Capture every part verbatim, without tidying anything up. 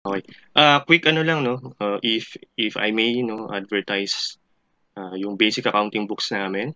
Okay. Ah, quick ano lang 'no, uh, if if I may 'no, advertise, ah, yung basic accounting books namin.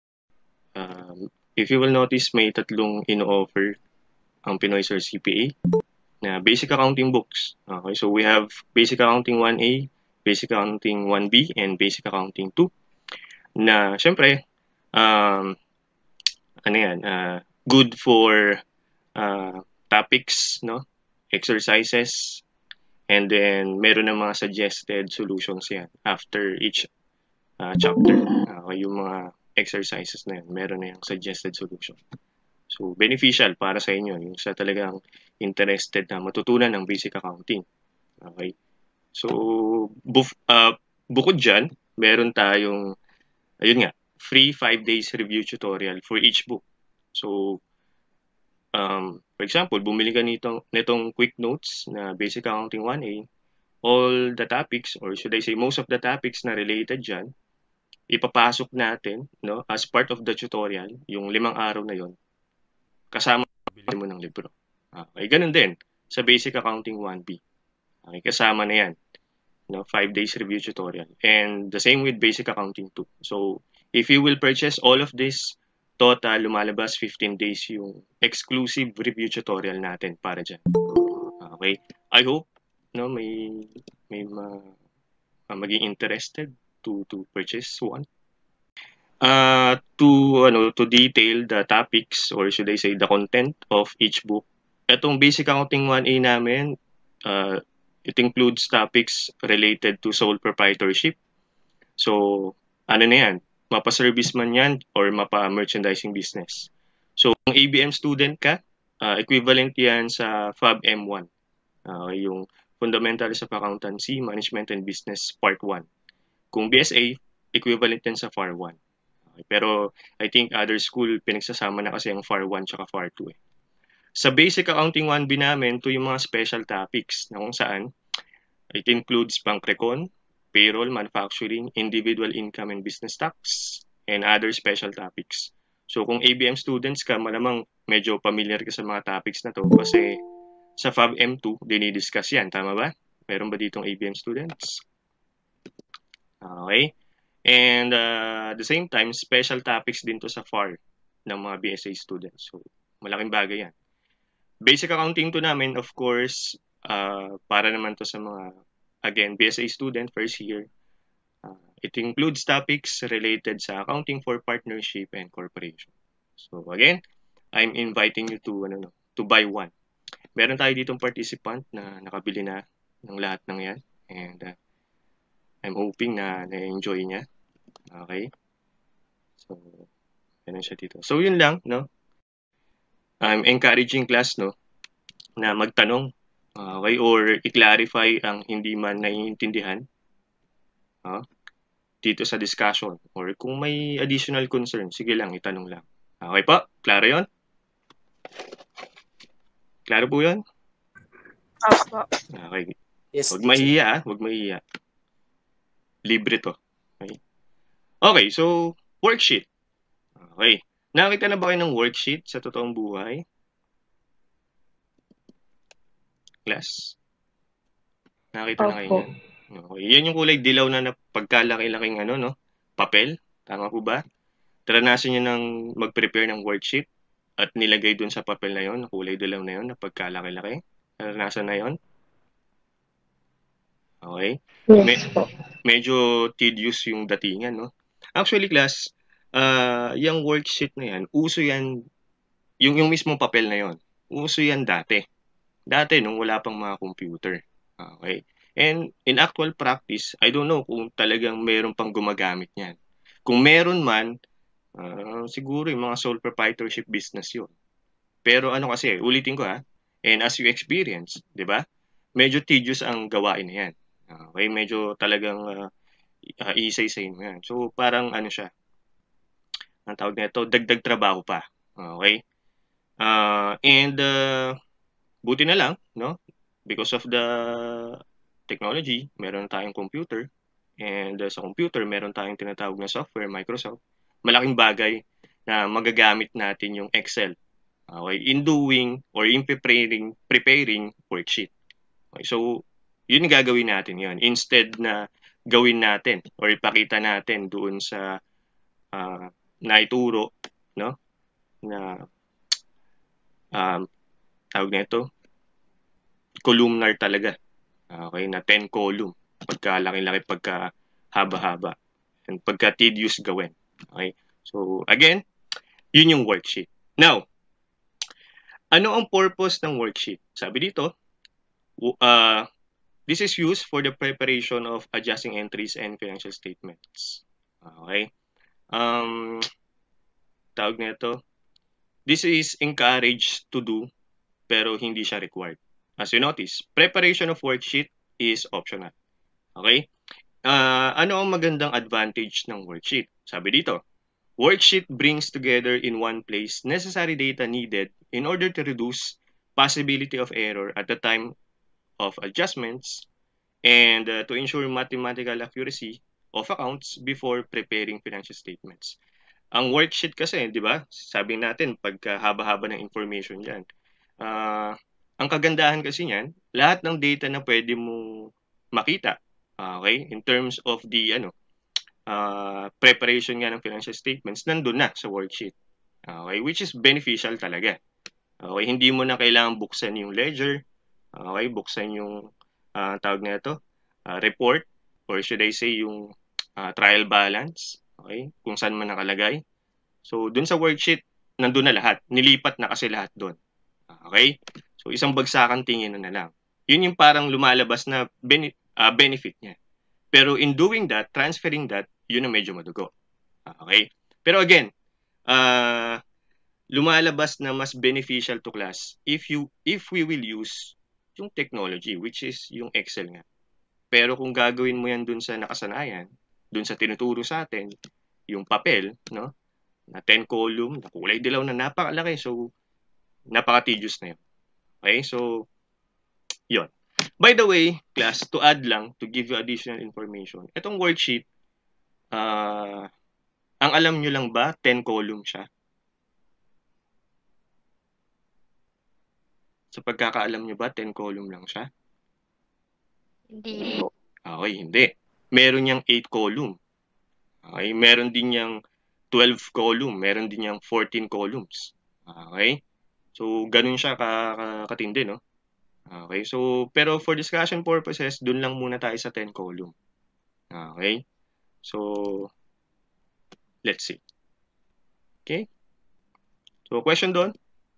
Um, if you will notice may tatlong ino-offer ang Pinoy Sir C P A na basic accounting books. Okay, so we have basic accounting one A, basic accounting one B, and basic accounting two na siyempre, um, ano yan, ah, good for ah, topics, no? Exercises, and then meron ng mga suggested solutions yan after each ah, chapter. Ah, yung mga exercises na yun, meron na yung suggested solution. So, beneficial para sa inyo, yung sa talagang interested na matutunan ng basic accounting. Okay? So, buf, uh, bukod dyan, meron tayong, ayun nga, free five days review tutorial for each book. So, um, for example, bumili ka nitong, nitong quick notes na basic accounting one A, all the topics, or should I say most of the topics na related dyan, ipapasok natin no, as part of the tutorial, yung limang araw na yon kasama bili mo ng libro. Okay, ganun din sa basic accounting one B. Okay, kasama na yan. No, five days review tutorial. And the same with basic accounting two. So, if you will purchase all of this, total lumalabas fifteen days yung exclusive review tutorial natin para dyan. Okay? I hope no may may ma, ma maging interested to to purchase one. Uh, to ano to detail the topics, or should I say the content of each book. Etong basic accounting one A namin, uh, it includes topics related to sole proprietorship. So, ano na yan, mapa-service man yan or mapa-merchandising business. So, kung A B M student ka, uh, equivalent yan sa F A B M one. Uh, yung Fundamentals of Accountancy, Management and Business Part one. Kung B S A, equivalent yan sa F A R one. Okay, pero I think other school pinagsasama na kasi ang F A R one tsaka F A R two eh. Sa basic accounting one B namin, ito yung mga special topics na kung saan it includes bank recon, payroll, manufacturing, individual income and business tax, and other special topics. So kung A B M students ka, malamang medyo familiar ka sa mga topics na to kasi sa F A B M two, dinidiscuss yan. Tama ba? Meron ba ditong A B M students? Okay. And uh, at the same time, special topics din to sa F A R ng mga B S A students. So, malaking bagay yan. Basic accounting to namin, of course, uh, para naman to sa mga, again, B S A student, first year. Uh, it includes topics related sa accounting for partnership and corporation. So, again, I'm inviting you to, ano, no, to buy one. Meron tayo ditong participant na nakabili na ng lahat ng yan. And uh, I'm hoping na na-enjoy niya. Okay? So, ganun siya dito. So, yun lang, no? I'm encouraging class, no, na magtanong, okay, or i-clarify ang hindi man naiintindihan uh, dito sa discussion. Or kung may additional concern, sige lang, itanong lang. Okay po? Klaro yun? Klaro po yun? Opo. Okay. Yes. Huwag mahihiya, ah. Huwag mahihiya. Libre to. Okay. Okay, so, worksheet. Okay. Nakita na ba kayo ng worksheet sa totoong buhay? Class? Nakita na kayo Opo. yan? Okay. Yan yung kulay dilaw na, na pagkalaki-laking ano, no? Papel. Tama po ba? Taranasan nyo ng mag-prepare ng worksheet at nilagay dun sa papel na yon, kulay dilaw na yon, na pagkalaki-laki. Taranasan na yon. Okay? Yes Me- po. medyo tedious yung datingan, no? Actually, class, uh, yung worksheet na yan, uso yan, yung, yung mismong papel na yon, uso yan dati. Dati, nung wala pang mga computer. Okay? And in actual practice, I don't know kung talagang meron pang gumagamit niyan. Kung meron man, uh, siguro yung mga sole proprietorship business yun. Pero ano kasi, ulitin ko ha, and as you experience, di ba? Medyo tedious ang gawain na yan. Okay, medyo talagang uh, uh, isa-isa mo yan. So parang ano siya, ang tawag nito, dagdag trabaho pa. Okay? Uh, and uh, buti na lang, no? Because of the technology, meron tayong computer. And uh, sa computer, meron tayong tinatawag na software, Microsoft. Malaking bagay na magagamit natin yung Excel. Okay, in doing or in preparing preparing worksheet. Okay, so yun yung gagawin natin yun. Instead na gawin natin or ipakita natin doon sa uh, naituro, no? Na um, tawag nito, columnar talaga. Okay, na ten column. Pagka laki-laki, pagka haba-haba. And pagka tedious gawin. Okay? So, again, yun yung worksheet. Now, ano ang purpose ng worksheet? Sabi dito, uh, this is used for the preparation of adjusting entries and financial statements. Okay? Um, tawag nito, this is encouraged to do pero hindi siya required. As you notice, preparation of worksheet is optional. Okay? Uh, ano ang magandang advantage ng worksheet? Sabi dito, worksheet brings together in one place necessary data needed in order to reduce possibility of error at the time of adjustments and uh, to ensure mathematical accuracy of accounts before preparing financial statements. Ang worksheet kasi, di ba? Sabi natin, pagka haba-haba ng information dyan. Uh, ang kagandahan kasi niyan, lahat ng data na pwede mo makita, okay, in terms of the ano, uh, preparation nga ng financial statements, nandun na sa worksheet. Okay, which is beneficial talaga. Okay, hindi mo na kailangan buksan yung ledger, okay, buksan yung uh, tawag na ito, uh, report, or should I say yung uh, trial balance, okay, kung saan man nakalagay. So, dun sa worksheet, nandun na lahat. Nilipat na kasi lahat dun. Okay? So, isang bagsakan tingin na na lang. Yun yung parang lumalabas na bene- uh, benefit niya. Pero in doing that, transferring that, yun ang medyo madugo. Okay? Pero again, uh, lumalabas na mas beneficial to class if you if we will use yung technology, which is yung Excel nga. Pero kung gagawin mo yan dun sa nakasanayan, dun sa tinuturo sa atin, yung papel, no? Na ten column, na kulay dilaw na napakalaki. So, napaka-tedious na yun. Okay? So, yun. By the way, class, to add lang, to give you additional information, itong worksheet, uh, ang alam nyo lang ba, ten column siya? Sa pagkakaalam nyo ba, ten column lang siya? Hindi po. Okay, hindi. Meron niyang eight column. Okay, meron din niyang twelve column, meron din niyang fourteen columns. Okay? So, ganun siya katindi, no? Okay, so, pero for discussion purposes, dun lang muna tayo sa ten column. Okay? So, let's see. Okay? So, question doon?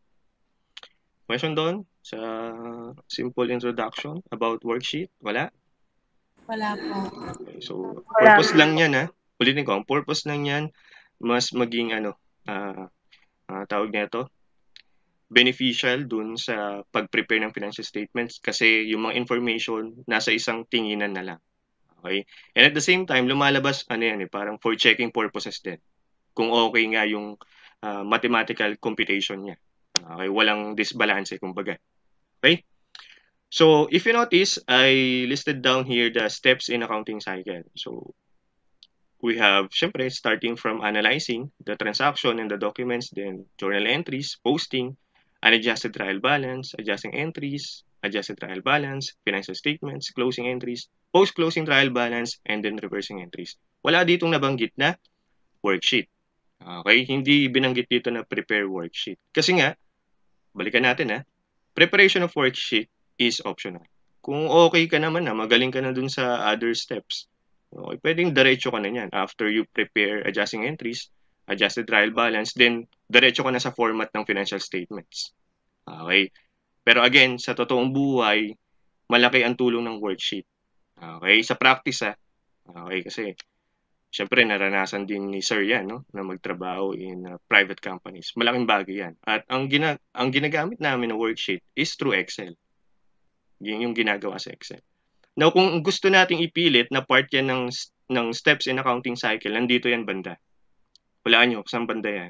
Question doon sa simple introduction about worksheet? Wala? Wala po. Okay, so, purpose Wala. lang yan, ha? Ulitin ko, ang purpose lang yan, mas maging, ano, uh, uh, tawag niya ito, beneficial dun sa pag-prepare ng financial statements kasi yung mga information nasa isang tinginan na lang. Okay? And at the same time, lumalabas, ano yan eh, parang for checking purposes din. Kung okay nga yung uh, mathematical computation niya. Okay? Walang disbalance, kumbaga. Okay? So, if you notice, I listed down here the steps in accounting cycle. So, we have, syempre, starting from analyzing the transaction and the documents, then journal entries, posting, unadjusted trial balance, adjusting entries, adjusted trial balance, financial statements, closing entries, post-closing trial balance, and then reversing entries. Wala ditong nabanggit na worksheet. Okay? Hindi binanggit dito na prepare worksheet. Kasi nga, balikan natin ha, preparation of worksheet is optional. Kung okay ka naman na, magaling ka na dun sa other steps, okay, pwedeng diretso ka na yan. After you prepare adjusting entries, adjusted trial balance, then diretso ka na sa format ng financial statements. Okay? Pero again, sa totoong buhay, malaki ang tulong ng worksheet. Okay? Sa practice ha, okay, kasi syempre naranasan din ni Sir yan, no, na magtrabaho in uh, private companies. Malaking bagay yan. At ang, gina ang ginagamit namin na worksheet is through Excel. Yun yung ginagawa sa Excel. Now, kung gusto nating ipilit na part yan ng, ng steps in accounting cycle, nandito yan banda. Walaan nyo, saan banda yan?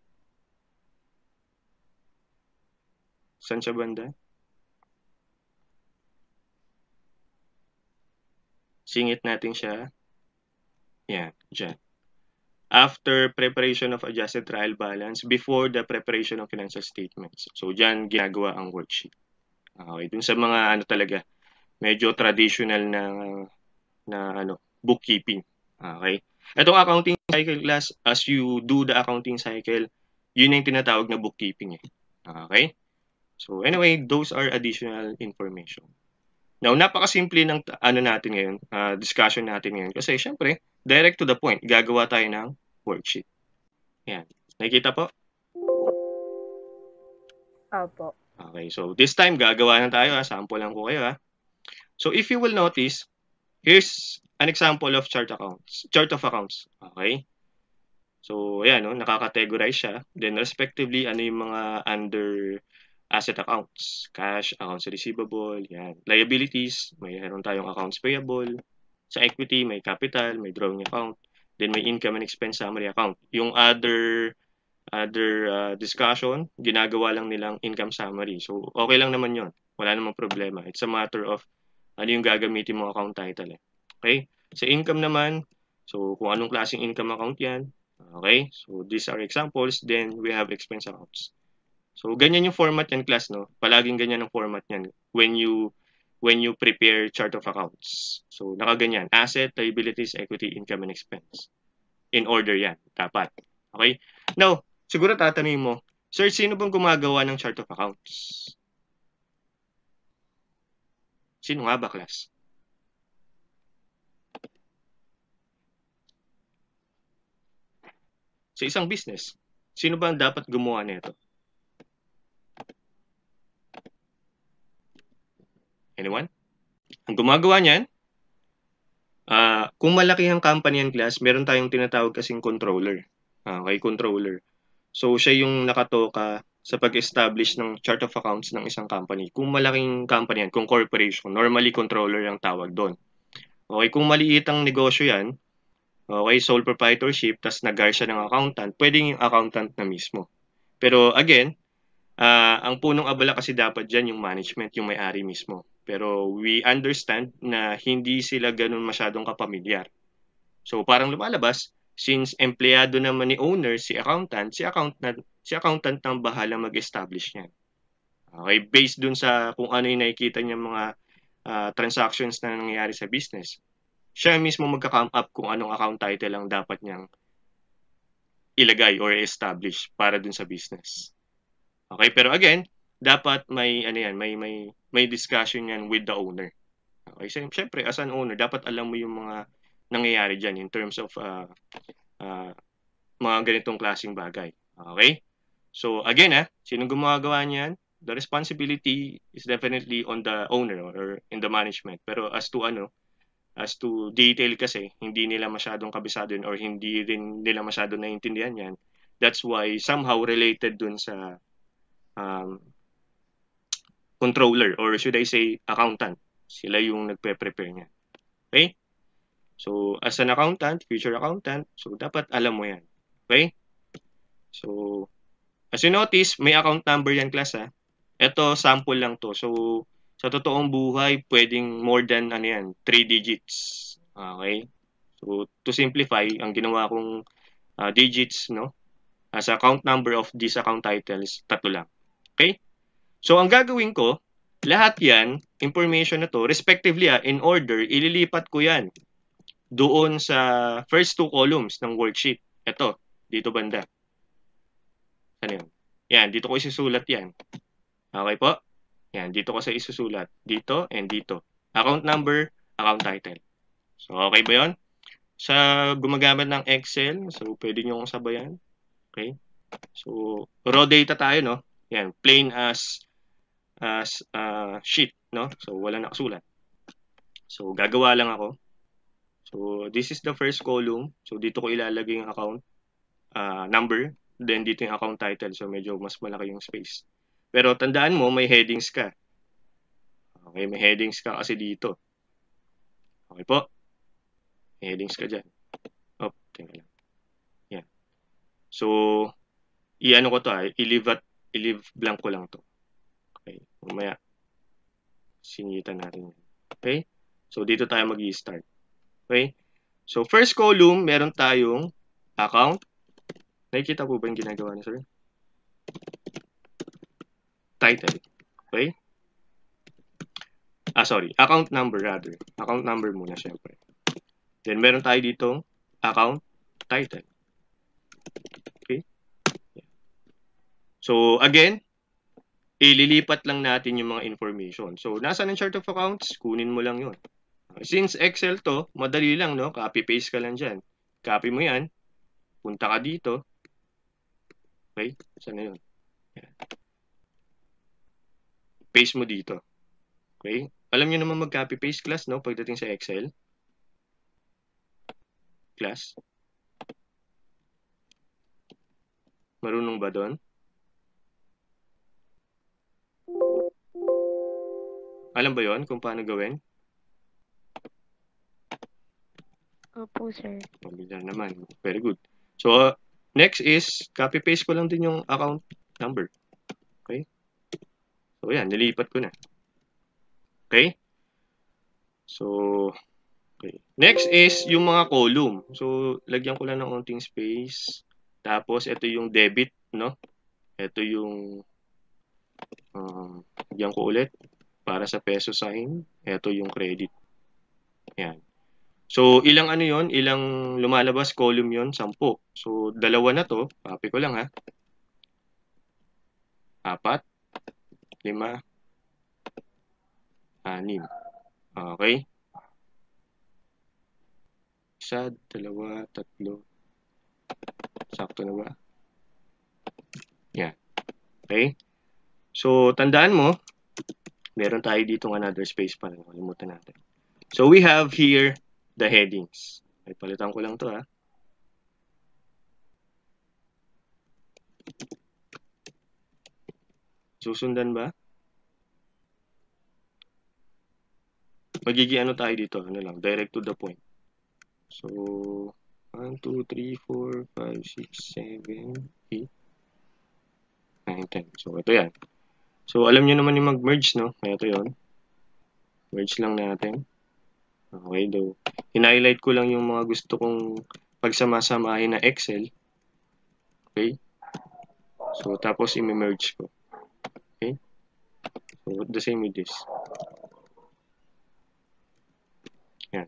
Saan siya banda? Singit natin siya. Yan, dyan. After preparation of adjusted trial balance, before the preparation of financial statements. So, dyan ginagawa ang worksheet. Okay, dun sa mga ano talaga, medyo traditional na na ano, bookkeeping. Okay? Itong accounting cycle class, as you do the accounting cycle, yun yung tinatawag na bookkeeping eh. Okay? So anyway, those are additional information. Now, napakasimple ng ano natin ngayon, uh, discussion natin ngayon. Kasi syempre, direct to the point, gagawa tayo ng worksheet. Yan. Nakikita po? Opo. Okay, so this time, gagawa na tayo. Ha? Sample lang ko kayo. Ha? So if you will notice, here's an example of chart accounts, chart of accounts. Okay? So, ayan, no? Nakakategorize siya. Then, respectively, ano yung mga under asset accounts, cash, accounts receivable, yan. Liabilities, mayroon tayong accounts payable. Sa equity, may capital, may drawing account. Then may income and expense summary account. Yung other other uh, discussion, ginagawa lang nilang income summary. So, okay lang naman yon. Wala namang problema. It's a matter of ano yung gagamitin mong account title. Eh. Okay? Sa income naman, so kung anong klaseng income account yan. Okay? So, these are examples. Then, we have expense accounts. So, ganyan yung format yan, class, no? Palaging ganyan ang format yan when you when you prepare chart of accounts. So, nakaganyan. Asset, liabilities, equity, income, and expense. In order yan. Dapat. Okay? Now, siguro tatanungin mo, sir, sino bang gumagawa ng chart of accounts? Sino nga ba, class? Sa isang business, sino ba ang dapat gumawa nito? Anyone? Ang gumagawa niyan, uh, kung malaki ang company and class, meron tayong tinatawag kasing controller. Okay, controller. So, siya yung nakatoka sa pag-establish ng chart of accounts ng isang company. Kung malaking company yan, kung corporation, normally controller ang tawag doon. Okay, kung maliit ang negosyo yan, okay, sole proprietorship, tas nag-hire siya ng accountant, pwedeng yung accountant na mismo. Pero again, uh, ang punong abala kasi dapat dyan yung management, yung may-ari mismo. Pero we understand na hindi sila ganun masyadong kapamilyar. So parang lumalabas, since empleyado naman ni owner, si accountant, si accountant, si accountant nang bahala mag-establish niyan. Okay, based dun sa kung ano yung nakikita niya mga uh, transactions na nangyayari sa business. Siya mismo magka-come up kung anong account title ang dapat niyang ilagay or establish para dun sa business. Okay, pero again, dapat may ano yan, may may may discussion yan with the owner. Okay, so syempre as an owner, dapat alam mo yung mga nangyayari diyan in terms of uh, uh, mga ganitong klaseng bagay. Okay? So again, ah, sino gumagawa niyan? The responsibility is definitely on the owner or in the management. Pero as to ano, as to detail kasi, hindi nila masyadong kabisado yun or hindi rin nila masyadong naiintindihan yan. That's why somehow related dun sa um, controller or should I say accountant. Sila yung nagpe-prepare niya. Okay? So, as an accountant, future accountant, so dapat alam mo yan. Okay? So, as you notice, may account number yan, class, ha? Ito, sample lang to. So, sa totoong buhay, pwedeng more than, ano yan, three digits. Okay? So, to simplify, ang ginawa kong uh, digits, no? As account number of these account titles, tatlo lang. Okay? So, ang gagawin ko, lahat yan, information na to, respectively, ah, in order, ililipat ko yan doon sa first two columns ng worksheet. Ito, dito banda. Ano yun? Yan, dito ko isusulat yan. Okay po? Yan, dito ko sa isusulat. Dito and dito. Account number, account title. So, okay ba yun? Sa gumagamit ng Excel, so pwede nyo kong sabayan. Okay? So, raw data tayo, no? Yan, plain as as uh, sheet, no? So, wala nakasulat. So, gagawa lang ako. So, this is the first column. So, dito ko ilalagay yung account uh, number. Then, dito yung account title. So, medyo mas malaki yung space. Pero, tandaan mo, may headings ka. Okay, may headings ka kasi dito. Okay po? May headings ka dyan. Oh, tingnan lang. Yan. So, i-ano ko to, ah, i-leave at i-leave blank ko lang to. Okay, mamaya sinitan natin yan. Okay? So, dito tayo mag-i-start. Okay? So, first column, meron tayong account. Nakikita po ba yung ginagawa ni sir? Title. Okay? ah sorry, account number rather. Account number muna syempre. Then meron tayo ditong account title. Okay? So again, ililipat lang natin yung mga information. So nasa ng chart of accounts, kunin mo lang yun. Since Excel to, madali lang, no? Copy-paste ka lang dyan. Copy mo yan. Punta ka dito. Okay? Saan na yun? Yan. Paste mo dito. Okay? Alam nyo naman mag-copy-paste class, no? Pagdating sa Excel. Class. Marunong ba doon? Alam ba yon kung paano gawin? Opo, sir. Mabila naman. Very good. So, next is, copy-paste ko lang din yung account number. Okay? So, yan. Nilipat ko na. Okay? So, okay. Next is yung mga column. So, lagyan ko lang ng onting space. Tapos, ito yung debit, no? Ito yung, um, lagyan ko ulit para sa peso sign. Ito yung credit. Yan. So, ilang ano yon, ilang lumalabas column yon, sampu. So, dalawa na to. Copy ko lang ha. Apat, lima, anim. Okay? Isa, dalawa, tatlo. Sakto na ba? Yan. Okay? So, tandaan mo, meron tayo ditong another space pa. Kalimutan natin. So, we have here the headings. Ay, palitan ko lang to ha. Susundan ba? Magiging ano tayo dito? Ano lang, direct to the point. So, one, two, three, four, five, six, seven, eight, nine, ten. So, ito yan. So, alam nyo naman yung mag-merge, no? Kaya ito yun. Merge lang natin. Okay, do. Hinighlight ko lang yung mga gusto kong pagsamasamahin na Excel. Okay? So, tapos i-merge ko. Okay? So, the same with this. Yan.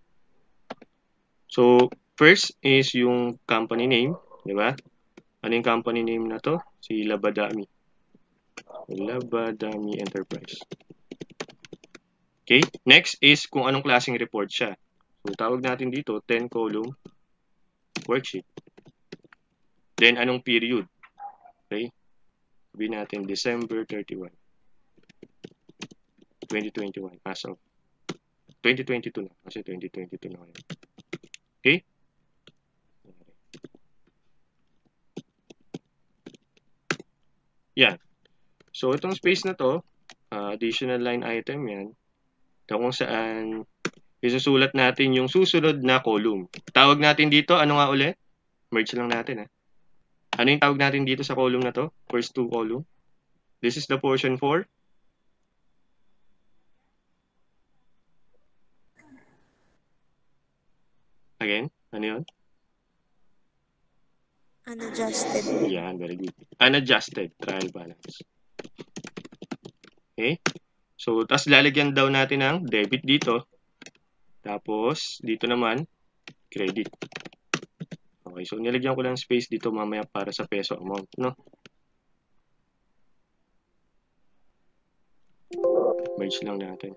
So, first is yung company name. Di ba? Ano yung company name na to? Si Labadami. Labadami Enterprise. Okay? Next is kung anong klaseng report siya. So, tawag natin dito, ten column worksheet. Then, anong period? Okay? Sabihin natin, December thirty-first, twenty twenty-one. As of twenty twenty-two na. Kasi twenty twenty-two na ngayon. Okay? Yan. So, itong space na to, uh, additional line item yan. Ito kung saan isusulat natin yung susunod na column. Tawag natin dito, ano nga ulit? Merge lang natin. Eh. Ano yung tawag natin dito sa column na to? First two column. This is the portion for? Again, ano yun? Unadjusted. Yan, very good. Unadjusted trial balance. Okay? So, tas lalagyan daw natin ng debit dito. Tapos, dito naman, credit. Okay, so nilagyan ko lang space dito mamaya para sa peso amount, no? Merge lang natin.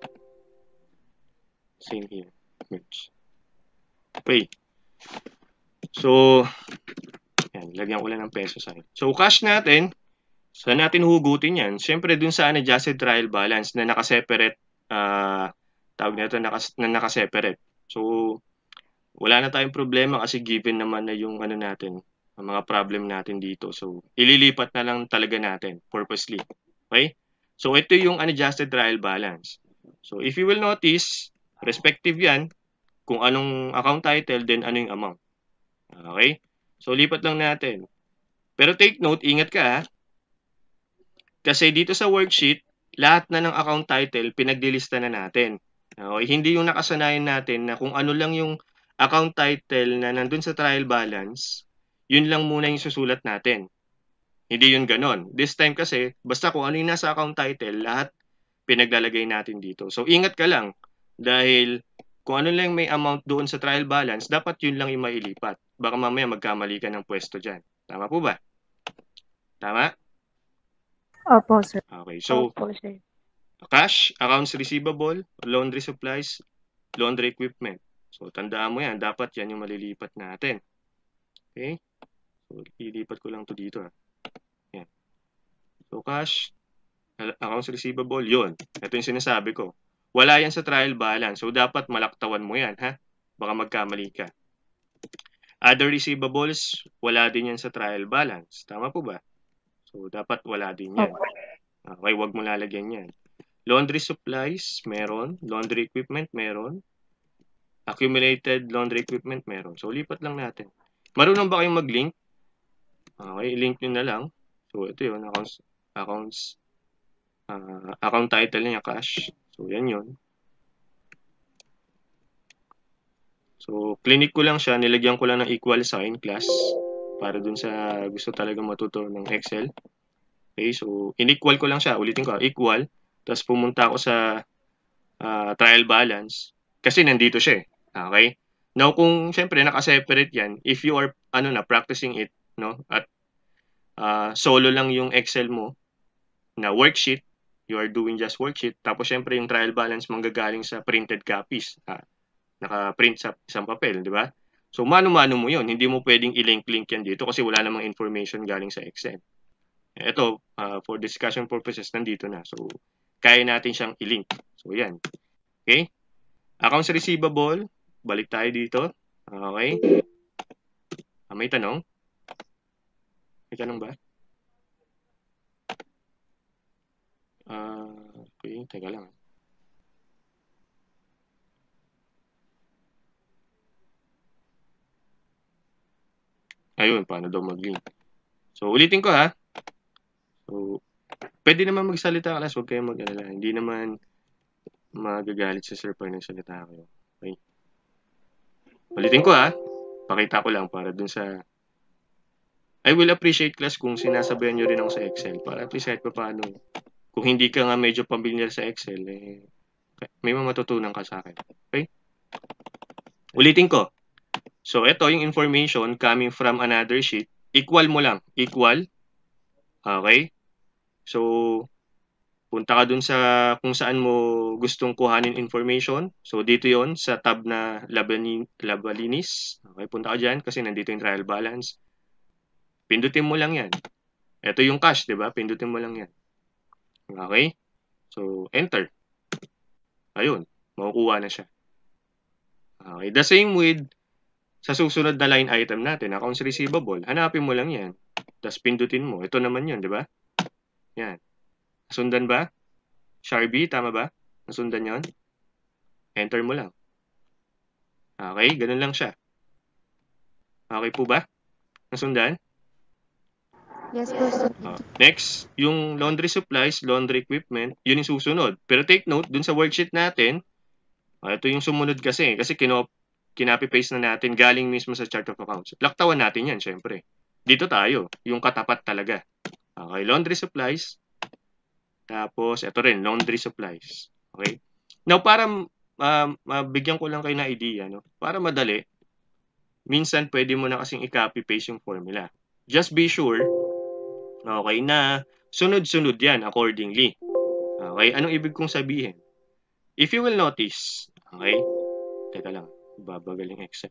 Same here. Merge. Okay. So, yan, lagyan ko lang ng peso sign. So, cash natin, saan natin hugutin yan? Siyempre, dun sa unadjusted trial balance na nakaseparate, uh, tawag na ito, nakas na nakaseparate. So, wala na tayong problema kasi given naman na yung ano natin, ang mga problem natin dito. So, ililipat na lang talaga natin purposely. Okay? So, ito yung unadjusted trial balance. So, if you will notice, respective yan, kung anong account title, then ano yung amount. Okay? So, lipat lang natin. Pero take note, ingat ka ha. Kasi dito sa worksheet, lahat na ng account title, pinagdilista na natin. Okay? Hindi yung nakasanayan natin na kung ano lang yung account title na nandun sa trial balance, yun lang muna yung susulat natin. Hindi yun ganon. This time kasi, basta kung ano yung nasa account title, lahat pinaglalagay natin dito. So, ingat ka lang dahil kung ano lang may amount doon sa trial balance, dapat yun lang yung mailipat. Baka mamaya magkamali ka ng pwesto dyan. Tama po ba? Tama? Opo, sir. Okay. So, Opo, sir. cash, accounts receivable, laundry supplies, laundry equipment. So, tandaan mo yan. Dapat yan yung malilipat natin. Okay? So, ilipat ko lang to dito. Ha? Yan. So, cash, accounts receivable, yun. Ito yung sinasabi ko. Wala yan sa trial balance. So, dapat malaktawan mo yan, ha? Baka magkamali ka. Other receivables, wala din yan sa trial balance. Tama po ba? So, dapat wala din yan. Opo. Okay, wag mo lalagyan yan. Laundry supplies, meron. Laundry equipment, meron. Accumulated laundry equipment, meron. So, lipat lang natin. Marunong ba kayong mag-link? Okay, link nyo na lang. So, ito yun. Accounts, accounts uh, account title niya, cash. So, yan yun. So, clinic ko lang siya. Nilagyan ko lang ng equal sign, class. Para dun sa gusto talaga matuto ng Excel. Okay, so, in-equal ko lang siya. Ulitin ko, equal. Tapos, pumunta ako sa uh, trial balance. Kasi nandito siya eh. Okay? Now, kung syempre naka-separate yan, if you are ano na practicing it, no, at uh, solo lang yung Excel mo na worksheet, you are doing just worksheet, tapos syempre yung trial balance manggagaling sa printed copies, ah, naka-print sa isang papel, di ba? So, mano-mano mo yun. Hindi mo pwedeng i-link-link yan dito kasi wala namang information galing sa Excel. Ito, uh, for discussion purposes, nandito na. So, kaya natin siyang i-link. So, yan. Okay? Accounts receivable, balik tayo dito. Okay. Ah, may tanong? May tanong ba? Uh, okay, teka lang. Ayun, paano daw mag-link? So, ulitin ko ha. So, pwede naman magsalita ka, huwag kayong mag-alala. Hindi naman magagalit sa sir pag nagsalita kayo. Okay. Ulitin ko ha. Pakita ko lang para dun sa I will appreciate class kung sinasabayan nyo rin ako sa Excel para at least kahit pa paano. Kung hindi ka nga medyo pamilyar sa Excel, eh, may matutunan ka sa akin. Okay? Ulitin ko. So, ito yung information coming from another sheet. Equal mo lang. Equal. Okay? So, punta ka dun sa kung saan mo gustong kuhanin information. So, dito yon sa tab na Labalinis. Okay, punta ka dyan kasi nandito yung trial balance. Pindutin mo lang yan. Ito yung cash, di ba? Pindutin mo lang yan. Okay? So, enter. Ayun. Makukuha na siya. Okay. The same with sa susunod na line item natin, accounts receivable. Hanapin mo lang yan. Tapos pindutin mo. Ito naman yun, di ba? Yan. Nasundan ba? Sharby, tama ba? Nasundan yon? Enter mo lang. Okay, ganun lang siya. Okay po ba? Nasundan? Yes po, sir. Uh, next, yung laundry supplies, laundry equipment, yun yung susunod. Pero take note, dun sa worksheet natin, uh, ito yung sumunod kasi, kasi kinop, kinapi-paste na natin galing mismo sa chart of accounts. Laktawan natin yan, syempre. Dito tayo, yung katapat talaga. Okay, laundry supplies. Tapos, ito rin, laundry supplies. Okay? Now, para uh, mabigyan ko lang kayo na idea, no? Para madali, minsan pwede mo na kasing i-copy-paste yung formula. Just be sure, okay, na sunod-sunod yan accordingly. Okay, anong ibig kong sabihin? If you will notice, okay, teka lang, babagaling Excel.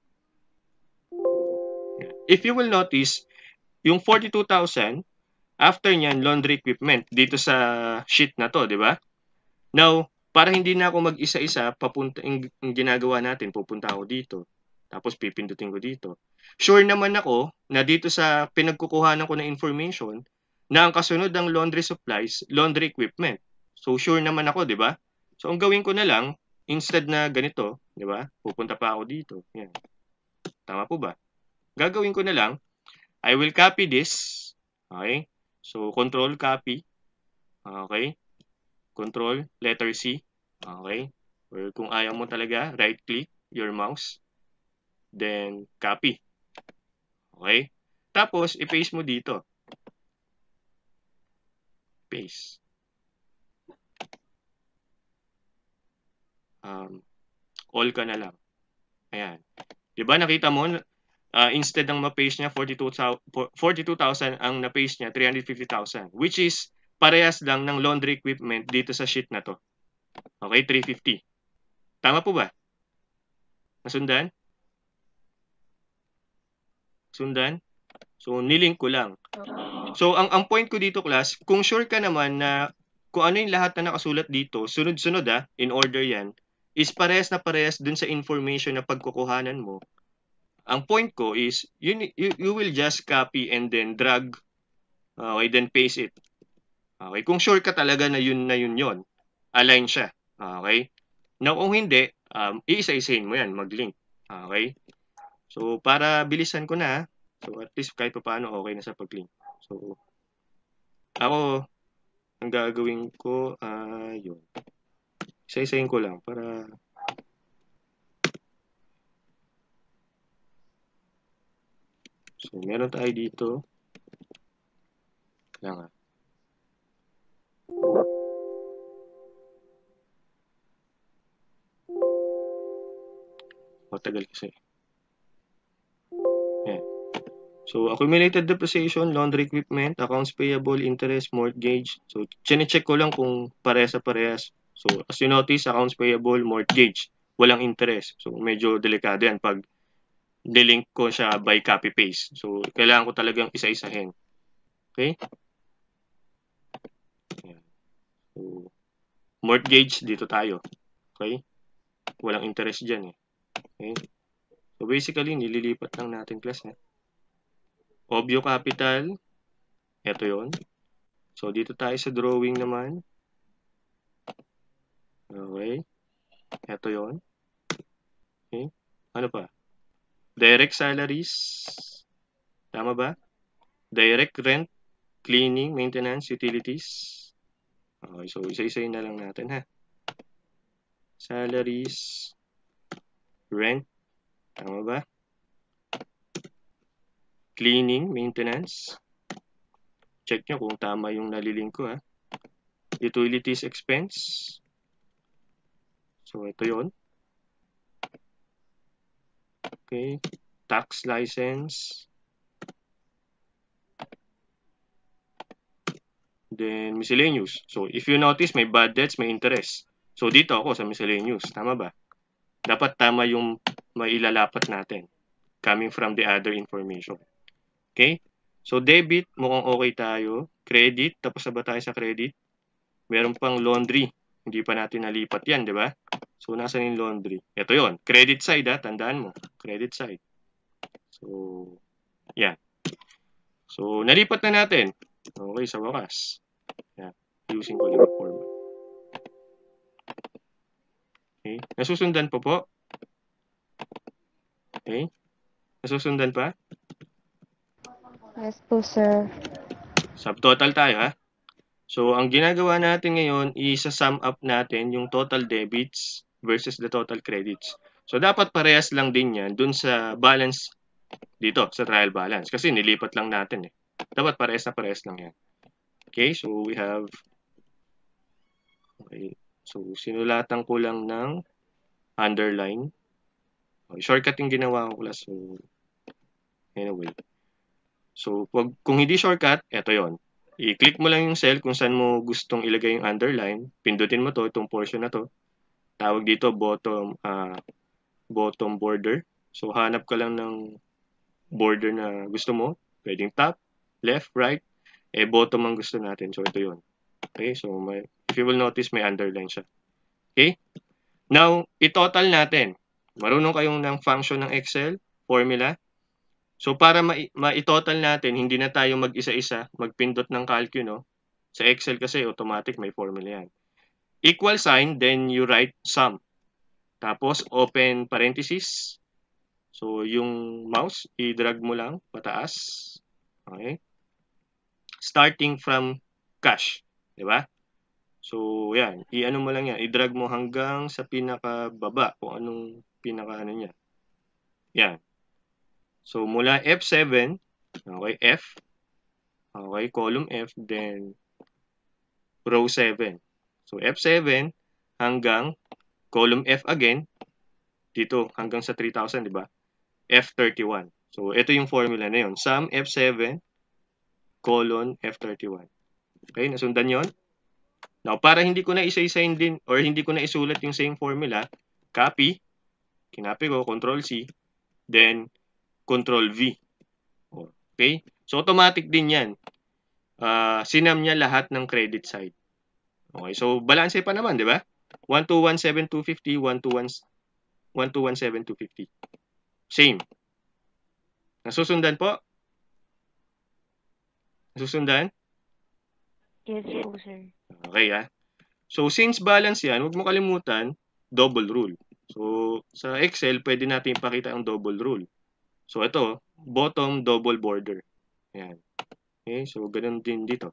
If you will notice, yung forty-two thousand, after nyan, laundry equipment, dito sa sheet na to, di ba? Now, para hindi na ako mag-isa-isa, papunta, yung, yung ginagawa natin, pupunta ako dito. Tapos pipindutin ko dito. Sure naman ako na dito sa pinagkukuhanan ko ng information na ang kasunod ng laundry supplies, laundry equipment. So sure naman ako, di ba? So ang gawin ko na lang, instead na ganito, di ba? Pupunta pa ako dito. Yan. Tama po ba? Gagawin ko na lang, I will copy this. Okay? So control copy. Okay? Control letter C. Okay? Or kung ayaw mo talaga, right click your mouse. Then, copy. Okay? Tapos, i-paste mo dito. Paste. um, all ka na lang. Ayan. Diba nakita mo, uh, instead ng ma-paste niya forty-two thousand, ang na-paste niya three hundred fifty thousand, which is parehas lang ng laundry equipment dito sa sheet na to. Okay, three hundred fifty. Tama po ba? Nasundan? Sundan? So, nilink ko lang. So, ang, ang point ko dito, class, kung sure ka naman na kung ano yung lahat na nakasulat dito, sunod-sunod ah, in order yan, is parehas na parehas dun sa information na pagkukuhanan mo. Ang point ko is, you, you, you will just copy and then drag, okay, then paste it. Okay, kung sure ka talaga na yun na yun yun, align siya. Okay? Now, kung hindi, um, iisa-isahin mo yan, mag-link. Okay? So, para bilisan ko na, so at least kahit pa paano okay na sa pag-link. So, ako, ang gagawin ko, uh, yun. Isa-isahin ko lang para so, meron tayo dito. Kaya nga. Matagal kasi. Yan. So, accumulated depreciation, laundry equipment, accounts payable, interest, mortgage. So, chine-check ko lang kung parehas sa parehas. So, as you notice, accounts payable, mortgage, walang interest. So, medyo delikado yan pag nilink ko siya by copy-paste. So, kailangan ko talagang isa-isahin. Okay? Ayan. So, mortgage, dito tayo. Okay? Walang interest dyan eh. Okay? So, basically, nililipat lang natin class eh. Obvio capital, ito yon. So, dito tayo sa drawing naman. Okay? Ito yon. Okay? Ano pa? Direct salaries. Tama ba? Direct rent, cleaning, maintenance, utilities. Okay, so isa-isayin na lang natin ha. Salaries, rent, tama ba? Cleaning, maintenance. Check nyo kung tama yung nalilink ko ha. Utilities expense. So ito yon. Okay. Tax license. Then miscellaneous. So if you notice, may bad debts, may interest. So dito ako sa miscellaneous. Tama ba? Dapat tama yung mailalapat natin. Coming from the other information. Okay? So debit, mukhang okay tayo. Credit, tapos na ba tayo sa credit? Meron pang laundry. Hindi pa natin nalipat yan, di ba? So nasa yung laundry? Ito yon. Credit side ha, tandaan mo. Credit side. So, yan. So, nalipat na natin. Okay, sa wakas. Yan. Using ko yung format. Okay. Nasusundan po po? Okay. Nasusundan pa? Yes po, sir. Subtotal tayo ha. So, ang ginagawa natin ngayon is sum up natin yung total debits versus the total credits. So, dapat parehas lang din yan dun sa balance dito, sa trial balance. Kasi nilipat lang natin eh. Dapat parehas na parehas lang yan. Okay, so we have okay. So, sinulatan ko lang ng underline. Okay, shortcut yung ginawa ko. So, anyway. So, pag, kung hindi shortcut, eto yon. I-click mo lang yung cell kung saan mo gustong ilagay yung underline. Pindutin mo to, itong portion na to. Tawag dito bottom, uh, bottom border. So, hanap ka lang ng border na gusto mo. Pwedeng top, left, right. Eh, bottom ang gusto natin. So, ito yon. Okay, so may, if you will notice, may underline siya. Okay? Now, i-total natin. Marunong kayong ng function ng Excel, formula. So, para ma-i-total natin, hindi na tayo mag-isa-isa, magpindot ng calcu, no? Sa Excel kasi, automatic may formula yan. Equal sign, then you write sum. Tapos, open parenthesis. So, yung mouse, i-drag mo lang pataas. Okay? Starting from cash. Diba? So, yan. I-ano mo lang yan. I-drag mo hanggang sa pinakababa kung anong pinaka ano niya. Yan. So, mula F seven, okay, F, okay, column F, then row seven. So, F seven hanggang column F again, dito hanggang sa three thousand, di ba? F thirty-one. So, ito yung formula na yun. Sum F seven colon F thirty-one. Okay, nasundan yon. Now, para hindi ko na isa-isahin din or hindi ko na isulat yung same formula, copy, kinopy ko, control C, then control V. Okay? So, automatic din yan. Uh, sinam niya lahat ng credit side. Okay, so balance pa naman, di ba? one two one seven two fifty, one two one seven two fifty. Same. Nasusundan po? Nasusundan? Yes po, sir. Okay, ah. So, since balance yan, huwag mo kalimutan, double rule. So, sa Excel, pwede natin ipakita ang double rule. So, ito, bottom double border. Ayan. Okay, so ganun din dito.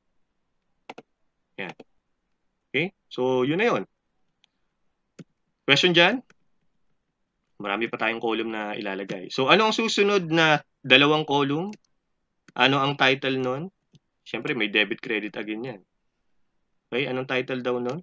Ayan. Okay, so yun na yun. Question dyan? Marami pa tayong column na ilalagay. So, ano ang susunod na dalawang column? Ano ang title nun? Siyempre, may debit credit again yan. Okay, anong title daw nun?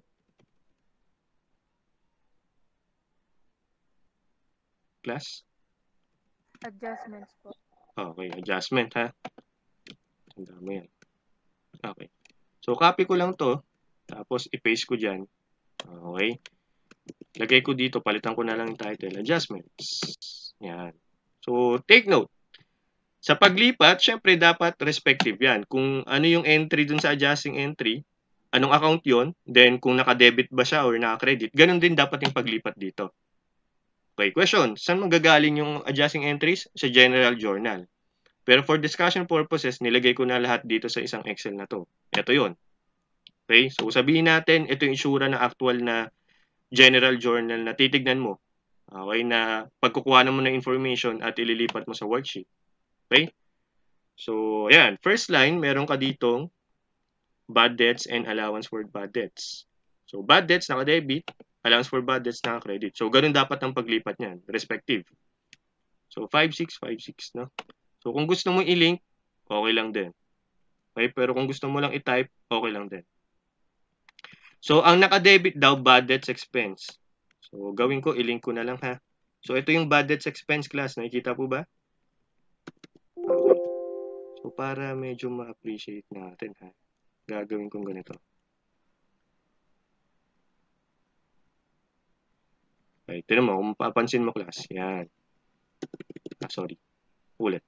Class? Adjustments po. Okay, adjustment ha. Tanda mo yan. Okay. So, copy ko lang to. Tapos, i-paste ko dyan. Okay. Lagay ko dito, palitan ko na lang yung title. Adjustments. Yan. So, take note. Sa paglipat, syempre dapat respective yan. Kung ano yung entry dun sa adjusting entry, anong account yon, then kung naka-debit ba siya or naka-credit, ganun din dapat yung paglipat dito. Okay, question. Saan magagaling yung adjusting entries? Sa general journal. Pero for discussion purposes, nilagay ko na lahat dito sa isang Excel na to. Ito yon. Okay, so sabihin natin, ito yung itsura na actual na general journal na titignan mo. Okay, na pagkukuha mo ng information at ililipat mo sa worksheet. Okay? So, ayan. First line, meron ka ditong bad debts and allowance for bad debts. So, bad debts, naka-debit. Allowance for bad debts, naka-credit. So, ganun dapat ang paglipat niyan. Respective. So, five six, five six, no? So, kung gusto mo i-link, okay lang din. Okay? Pero kung gusto mo lang i-type, okay lang din. So, ang naka-debit daw, bad debts expense. So, gawin ko, i-link ko na lang ha. So, ito yung bad debts expense class. Nakikita po ba? Okay. So, para medyo ma-appreciate natin ha, gagawin kong ganito. Okay, tinan mo, kung papansin mo class, yan. Ah, sorry. Ulit.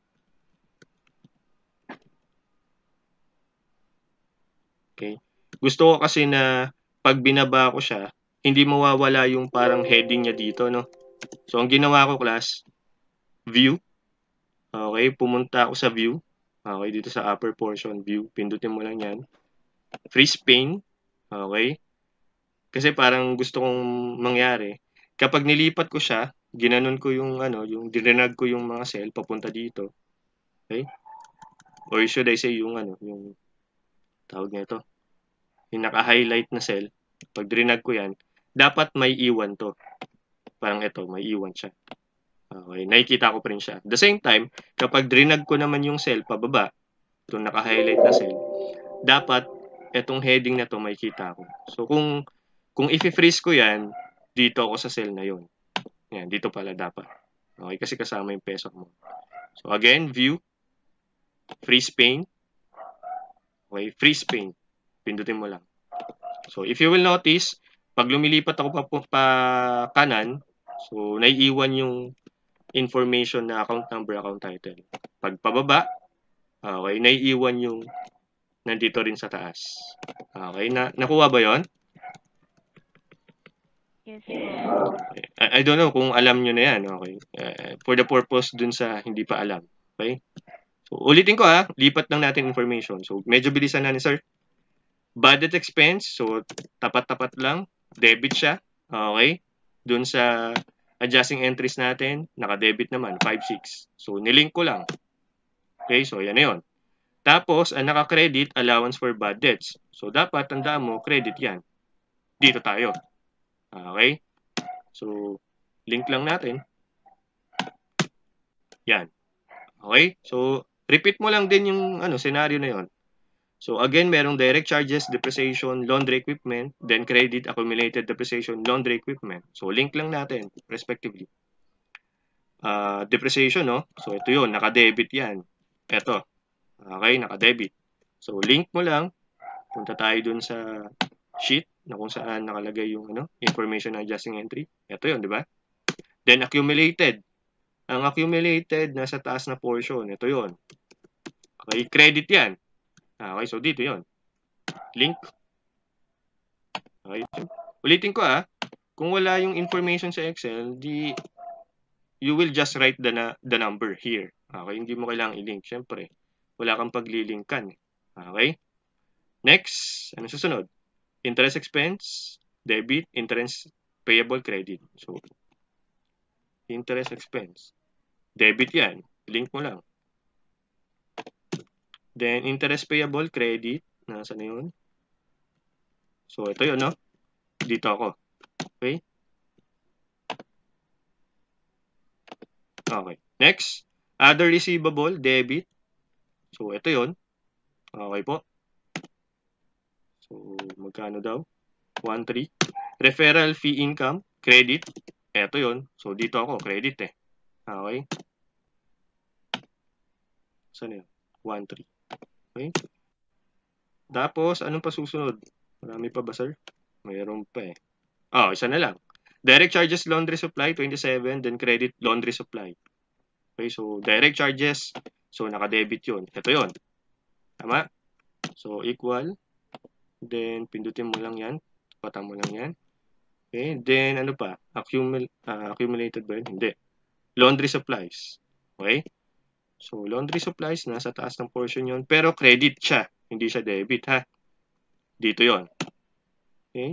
Okay. Gusto ko kasi na pag binaba ko siya, hindi mawawala yung parang heading niya dito, no? So, ang ginawa ko class, view. Okay, pumunta ako sa view. Okay, dito sa upper portion, view. Pindutin mo lang yan. Freeze pane. Okay. Kasi parang gusto kong mangyari, kapag nilipat ko siya, ginanon ko yung ano, yung dinrenag ko yung mga cell papunta dito. Okay? Or should I say yung ano, yung tawag nito, yung naka-highlight na cell, pag drenag ko yan, dapat may iwan to. Parang ito, may iwan siya. Okay, nakikita ko pa rin siya. At the same time, kapag drenag ko naman yung cell pababa, itong naka-highlight na cell, dapat itong heading na to makikita ko. So kung kung i-freeze ko yan, dito ako sa cell na yun. Yan, dito pala dapat. Okay, kasi kasama yung peso mo. So again, view, freeze pane. Okay, freeze pane. Pindutin mo lang. So if you will notice, pag lumilipat ako pa, pa kanan, so naiiwan yung information na account number, account title. Pag pababa, okay, naiiwan yung nandito rin sa taas. Okay, na nakuha ba yon? Yes po. Okay. I, I don't know kung alam nyo na yan. Okay. Uh, for the purpose dun sa hindi pa alam. Okay. So, ulitin ko ha. Lipat lang natin information. So, medyo bilisan na ni sir. Bad debt expense. So, tapat-tapat lang. Debit siya. Okay. Dun sa adjusting entries natin, naka-debit naman, five six. So, nilink ko lang. Okay. So, yan na yun. Tapos, ang naka-credit, allowance for bad debts. So, dapat, tandaan mo, credit yan. Dito tayo. Okay. So, link lang natin. Yan. Okay? So, repeat mo lang din yung ano, scenario na yon. So again, merong direct charges, depreciation, laundry equipment, then credit, accumulated depreciation, laundry equipment. So link lang natin respectively. Uh, depreciation, no? So ito yun, naka-debit yan. Ito, okay, naka-debit. So link mo lang, punta tayo dun sa sheet na kung saan nakalagay yung ano, information ng adjusting entry. Ito yun, di ba? Then accumulated. Ang accumulated nasa taas na portion, ito yun. Okay, credit yan. Okay, so dito yun. Link. Okay. Ulitin ko ah, kung wala yung information sa Excel, di you will just write the, na, the number here. Okay, hindi mo kailangang i-link. Siyempre, wala kang paglilingkan. Okay? Next, ano susunod? Interest expense, debit, interest payable, credit. So, interest expense. Debit yan. Link mo lang. Then, interest payable, credit. Nasaan na yun? So, ito yun, no? Dito ako. Okay? Okay. Next, other receivable, debit. So, ito yun. Okay po. So, magkano daw? one three. Referral fee income, credit. Ito yun. So, dito ako, credit eh. Okay? Saan yun? one three. Okay? Tapos, anong pa susunod? Marami pa ba, sir? Mayroon pa eh. Oh, isa na lang. Direct charges laundry supply, twenty-seven. Then credit laundry supply. Okay, so direct charges. So, naka-debit yun. Ito yun. Tama? So, equal. Then, pindutin mo lang yan. Patan mo lang yan. Okay, then ano pa? Accumul uh, accumulated ba yun? Hindi. Laundry supplies. Okay? So, laundry supplies, nasa taas ng portion yun. Pero credit siya. Hindi siya debit, ha? Dito yon. Okay?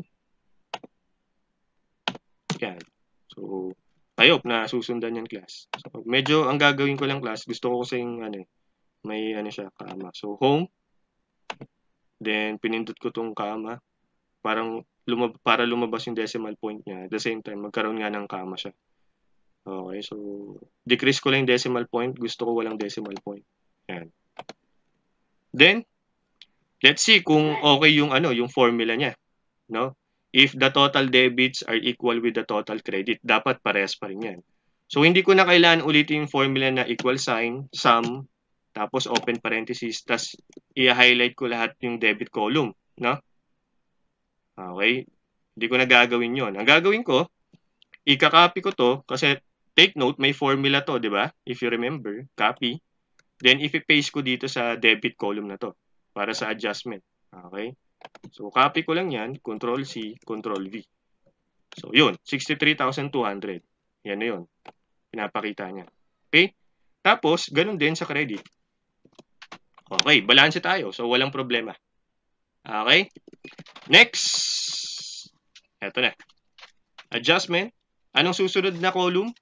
Yan. So, I hope na susundan yan, class. So, medyo ang gagawin ko lang, class, gusto ko kasing ano, may ano siya, kama. So, home. Then, pinindot ko tong kama. Parang lumab para lumabas yung decimal point niya. At the same time, magkaroon nga ng kama siya. Okay, so decrease ko lang yung decimal point. Gusto ko walang decimal point. Yan. Then, let's see kung okay yung ano, yung formula niya, no? If the total debits are equal with the total credit, dapat parehas pa rin yan. So hindi ko na kailangan ulitin yung formula na equal sign, sum, tapos open parenthesis, tas i-highlight ko lahat yung debit column, no? Okay? Hindi ko na gagawin yon. Ang gagawin ko, ika-copy ko to kasi take note, may formula to, di ba? If you remember, copy. Then, if i-paste ko dito sa debit column na to para sa adjustment. Okay? So, copy ko lang yan. Control C, Control V. So, yun. sixty-three thousand two hundred. Yan na yun. Pinapakita niya. Okay? Tapos, ganun din sa credit. Okay. Balance tayo. So, walang problema. Okay? Next. Eto na. Adjustment. Anong susunod na column?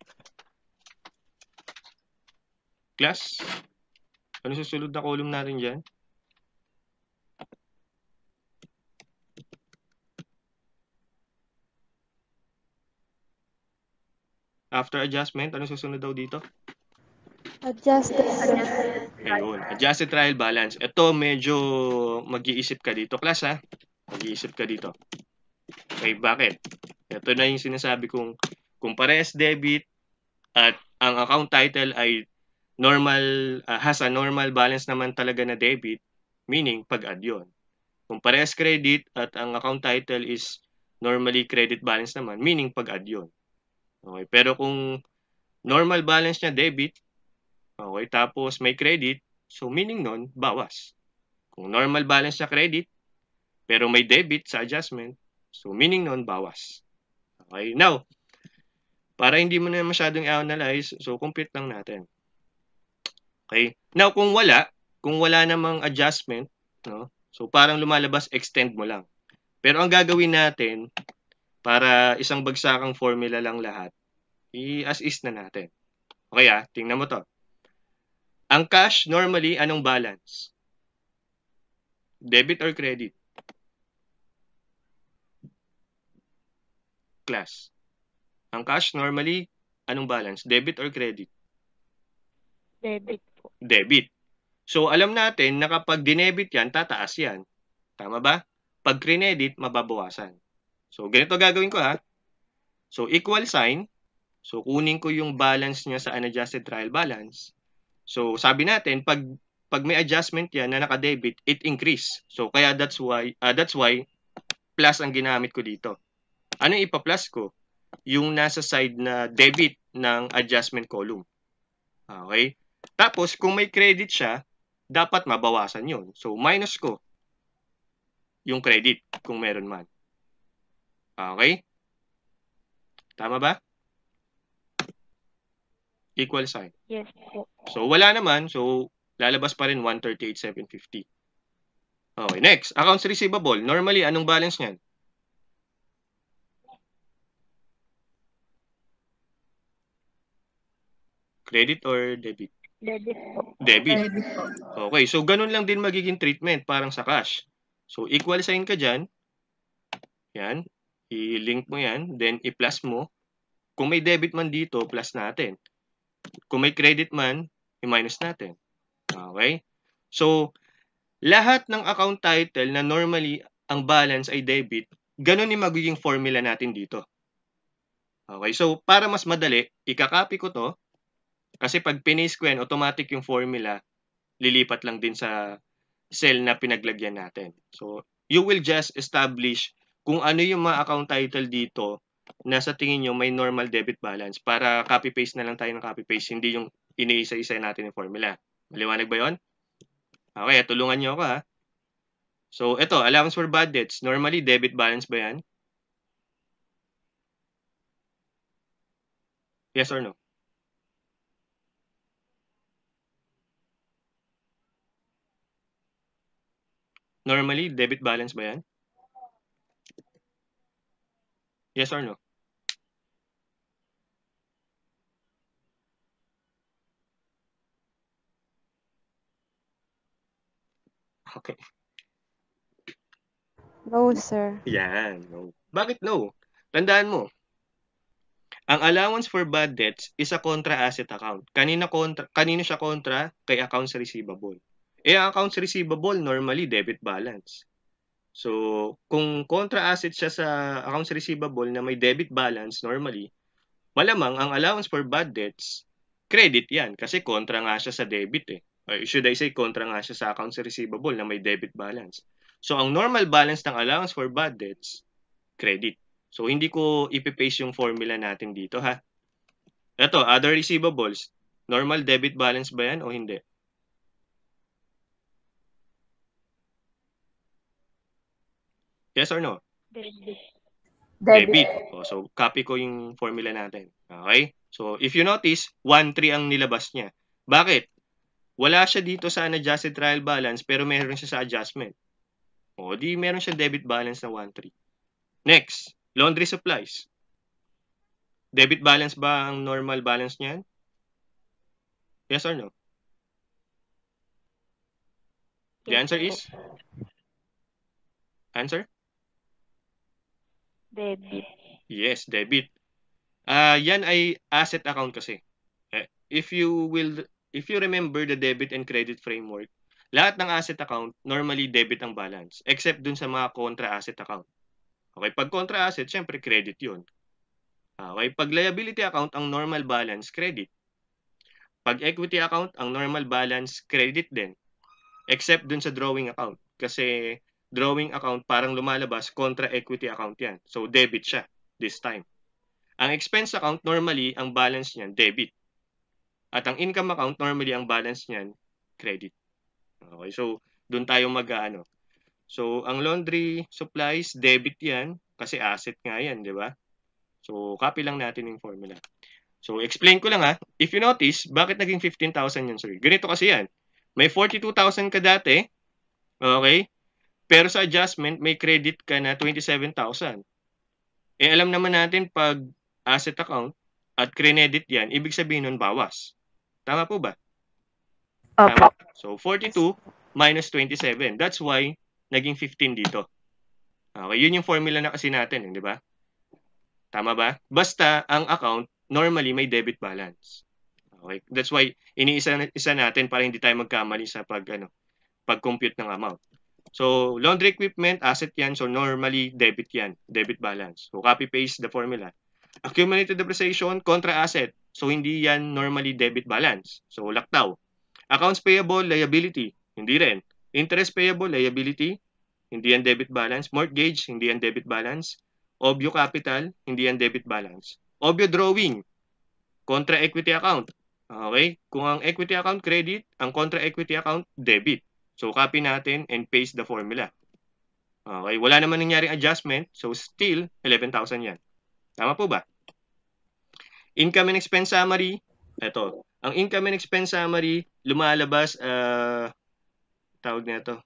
Class? Anong susunod na column natin dyan? After adjustment, anong susunod daw dito? Adjusted. Ayun, adjusted trial balance. Ito medyo mag-iisip ka dito, class ha? Mag-iisip ka dito. Okay, bakit? Ito na yung sinasabi kong kung parehas debit at ang account title ay normal, uh, has a normal balance naman talaga na debit, meaning pag-add yun. Kung parehas credit at ang account title is normally credit balance naman, meaning pag-add yun. Okay, pero kung normal balance niya debit, okay, tapos may credit, so meaning nun, bawas. Kung normal balance niya credit, pero may debit sa adjustment, so meaning nun, bawas. Okay, now, para hindi mo na masyadong i-analyze, so complete lang natin. Okay, now kung wala, kung wala namang adjustment, no? So parang lumalabas, extend mo lang. Pero ang gagawin natin, para isang bagsakang formula lang lahat, i-as is na natin. Okay ah, tingnan mo to. Ang cash, normally, anong balance? Debit or credit? Class. Ang cash, normally, anong balance? Debit or credit? Debit po. Debit. So, alam natin na kapag dinebit yan, tataas yan. Tama ba? Pag credit, mababawasan. So, ganito gagawin ko ha. So, equal sign. So, kunin ko yung balance niya sa unadjusted trial balance. So, sabi natin, pag pag may adjustment yan na naka-debit, it increase. So, kaya that's why, uh, that's why, plus ang ginamit ko dito. Ano ipa-plus ko? Yung nasa side na debit ng adjustment column. Okay? Tapos, kung may credit siya, dapat mabawasan yun. So, minus ko yung credit kung meron man. Okay? Tama ba? Equal sign. Yes po. So, wala naman. So, lalabas pa rin one thirty-eight thousand seven hundred fifty. Okay, next. Accounts receivable. Normally, anong balance niyan? Credit or debit? Debit po. Debit. Debit po. Okay, so ganun lang din magiging treatment parang sa cash. So, equal sign ka dyan. Yan. I-link mo yan. Then, i-plus mo. Kung may debit man dito, plus natin. Kung may credit man, i-minus natin. Okay? So, lahat ng account title na normally ang balance ay debit, ganun yung magiging formula natin dito. Okay? So, para mas madali, ikakopy ko to. Kasi pag pinis ko yan, automatic yung formula, lilipat lang din sa cell na pinaglagyan natin. So, you will just establish kung ano yung mga account title dito na sa tingin nyo may normal debit balance para copy-paste na lang tayo ng copy-paste, hindi yung iniisa-isa natin yung formula. Maliwanag ba yun? Okay, tulungan nyo ako ha. So, ito, allowance for bad debts. Normally, debit balance ba yan? Yes or no? Normally, debit balance ba yan? Yes or no? Okay. No, sir. Yan. No. Bakit no? Tandaan mo, ang allowance for bad debts is a contra asset account. Kanina kontra, kanino siya kontra? Kay accounts receivable. Eh, ang accounts receivable, normally, debit balance. So, kung contra asset siya sa accounts receivable na may debit balance, normally, malamang ang allowance for bad debts, credit yan. Kasi kontra nga siya sa debit eh. Or should I say, kontra nga siya sa accounts receivable na may debit balance. So, ang normal balance ng allowance for bad debts, credit. So, hindi ko ipipaste yung formula natin dito, ha? Ito, other receivables. Normal debit balance ba yan o hindi? Yes or no? Debit. Debit. Debit. O, so, copy ko yung formula natin. Okay? So, if you notice, one three ang nilabas niya. Bakit? Wala siya dito sa unadjusted trial balance, pero meron siya sa adjustment. O, di meron siya debit balance na one three. Next, laundry supplies. Debit balance ba ang normal balance niyan? Yes or no? The Yes answer po. is? Answer? Debit. Yes, debit. Ah, uh, yan ay asset account kasi. Eh, if you will if you remember the debit and credit framework, lahat ng asset account normally debit ang balance except dun sa mga contra asset account. Okay, pag contra asset, syempre credit 'yun. Okay, pag liability account ang normal balance credit. Pag equity account ang normal balance credit din. Except dun sa drawing account kasi drawing account parang lumalabas contra equity account 'yan. So debit siya this time. Ang expense account, normally, ang balance niyan, debit. At ang income account, normally, ang balance niyan, credit. Okay, so, doon tayo mag-ano. So, ang laundry supplies, debit yan, kasi asset nga yan, di ba? So, copy lang natin yung formula. So, explain ko lang ha. If you notice, bakit naging fifteen thousand yan, sir? Ganito kasi yan. May forty-two thousand ka dati, okay? Pero sa adjustment, may credit ka na twenty-seven thousand. Eh, alam naman natin, pag asset account at credit yan, ibig sabihin nun bawas. Tama po ba? Opo. Tama. So, forty-two minus twenty-seven. That's why naging fifteen dito. Okay, yun yung formula na kasi natin, di ba? Tama ba? Basta ang account, normally may debit balance. Okay? That's why iniisa isa natin para hindi tayo magkamali sa pag ano, pag-compute ng amount. So, laundry equipment, asset yan. So, normally, debit yan. Debit balance. So, copy-paste the formula. Accumulated depreciation, contra asset. So, hindi yan normally debit balance. So, laktaw. Accounts payable, liability. Hindi rin. Interest payable, liability. Hindi yan debit balance. Mortgage, hindi yan debit balance. Obyo capital, hindi yan debit balance. Obyo drawing, contra equity account. Okay? Kung ang equity account credit, ang contra equity account debit. So, copy natin and paste the formula. Okay, wala naman nangyaring adjustment, so still eleven thousand yan. Tama po ba? Income and expense summary, ito. Ang income and expense summary, lumalabas, uh, tawag na ito,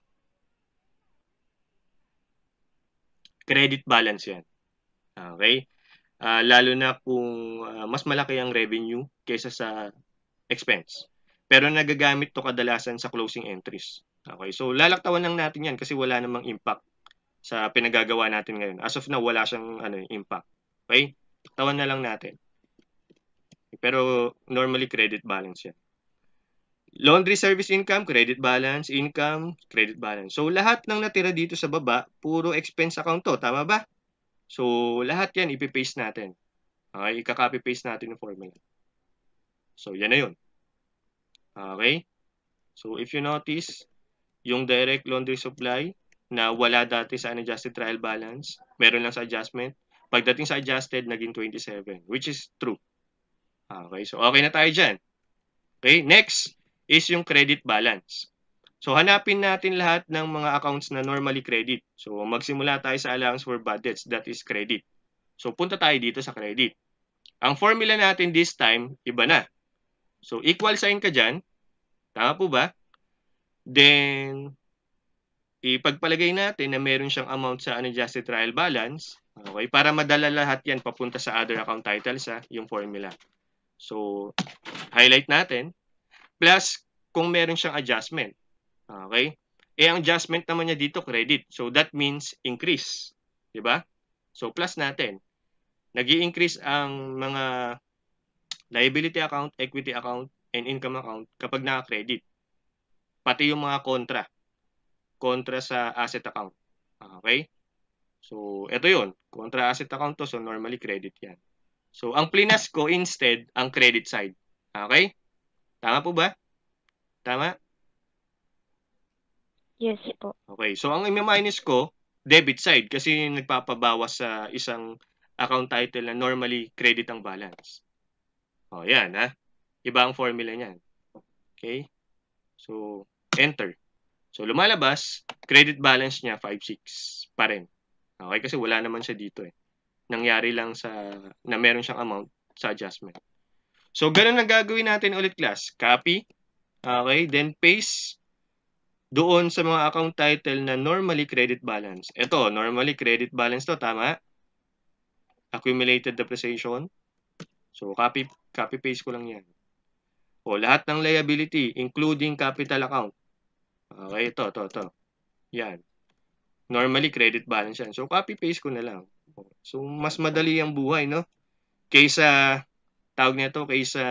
credit balance yan. Okay? Uh, lalo na kung uh, mas malaki ang revenue kaysa sa expense. Pero nagagamit to kadalasan sa closing entries. Okay, so lalaktawan lang natin yan kasi wala namang impact sa pinagagawa natin ngayon. As of now, wala siyang ano, impact. Okay? Tawan na lang natin. Pero normally credit balance yan. Laundry service income, credit balance, income, credit balance. So lahat ng natira dito sa baba, puro expense account to. Tama ba? So lahat yan ipipaste natin. Okay? Ika-copy paste natin yung formula. So yan na yun. Okay? So if you notice, yung direct laundry supply na wala dati sa unadjusted trial balance, meron lang sa adjustment. Pagdating sa adjusted, naging twenty-seven, which is true. Okay, so okay na tayo dyan. Okay, next is yung credit balance. So hanapin natin lahat ng mga accounts na normally credit. So magsimula tayo sa allowance for bad debts, that is credit. So punta tayo dito sa credit. Ang formula natin this time, iba na. So equal sign ka dyan. Tama po ba? Then, ipagpalagay natin na meron siyang amount sa unadjusted trial balance. Okay, para madala lahat yan papunta sa other account titles, ha, yung formula. So, highlight natin. Plus, kung meron siyang adjustment. Okay? Eh, ang adjustment naman niya dito, credit. So, that means increase. Diba? So, plus natin. Nag-i-increase ang mga liability account, equity account, and income account kapag naka-credit. Pati yung mga kontra. Kontra sa asset account. Okay? So, ito yun. Kontra asset account to, so normally credit yan. So, ang plinas ko instead, ang credit side. Okay? Tama po ba? Tama? Yes po. Okay. So, ang i-minus ko, debit side kasi nagpapabawas sa isang account title na normally credit ang balance. O, yan ha. Iba ang formula niyan. Okay? So, enter. So, lumalabas, credit balance niya five six pa rin. Okay? Kasi wala naman siya dito eh. Nangyari lang sa, na meron siyang amount sa adjustment. So, ganun ang gagawin natin ulit, class. Copy. Okay? Then, paste doon sa mga account title na normally credit balance. Ito, normally credit balance to. Tama? Accumulated depreciation. So, copy, copy paste ko lang yan. O, lahat ng liability, including capital account. Okay, ito, ito, ito. Yan. Normally, credit balance yan. So, copy-paste ko na lang. So, mas madali ang buhay, no? Kaysa, tawag nito, kaysa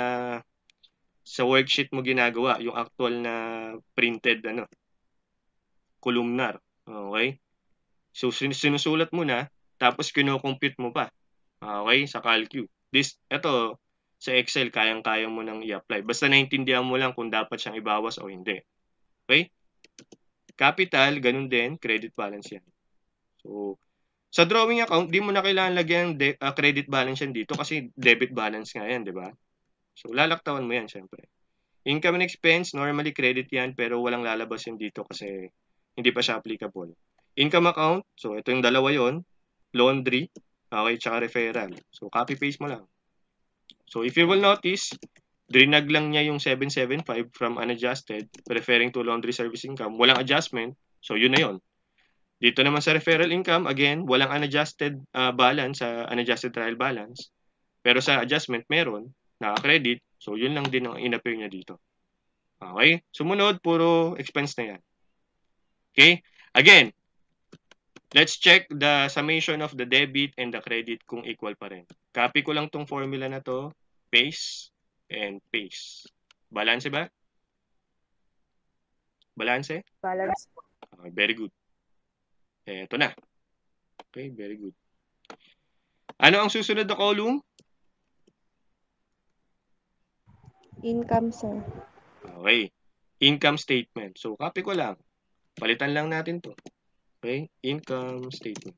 sa worksheet mo ginagawa, yung actual na printed, ano, columnar. Okay? So, sinusulat mo na, tapos kino-compute mo pa. Okay? Sa Calcu. This, ito, sa Excel, kayang-kaya mo nang i-apply. Basta naintindihan mo lang kung dapat siyang ibawas o hindi. Okay? Capital, ganun din, credit balance yan. So, sa drawing account, di mo na kailangan lagyan de, uh, credit balance yan dito kasi debit balance nga yan, di ba? So, lalaktawan mo yan, syempre. Income and expense, normally credit yan, pero walang lalabas yan dito kasi hindi pa siya applicable. Income account, so ito yung dalawa yon, laundry, okay, tsaka referral. So, copy-paste mo lang. So, if you will notice, drinag lang niya yung seven seventy-five from unadjusted, referring to laundry service income. Walang adjustment. So, yun na yun. Dito naman sa referral income, again, walang unadjusted uh, balance sa unadjusted trial balance. Pero sa adjustment, meron. Naka-credit. So, yun lang din ang in-appear niya dito. Okay? Sumunod, puro expense na yan. Okay? Again, let's check the summation of the debit and the credit kung equal pa rin. Copy ko lang tong formula na to. Paste. and paste. Balance ba? Balance? Balance po. Okay, very good. Eto na. Okay, very good. Ano ang susunod na column? Income, sir. Okay. Income statement. So, copy ko lang. Palitan lang natin to. Okay? Income statement.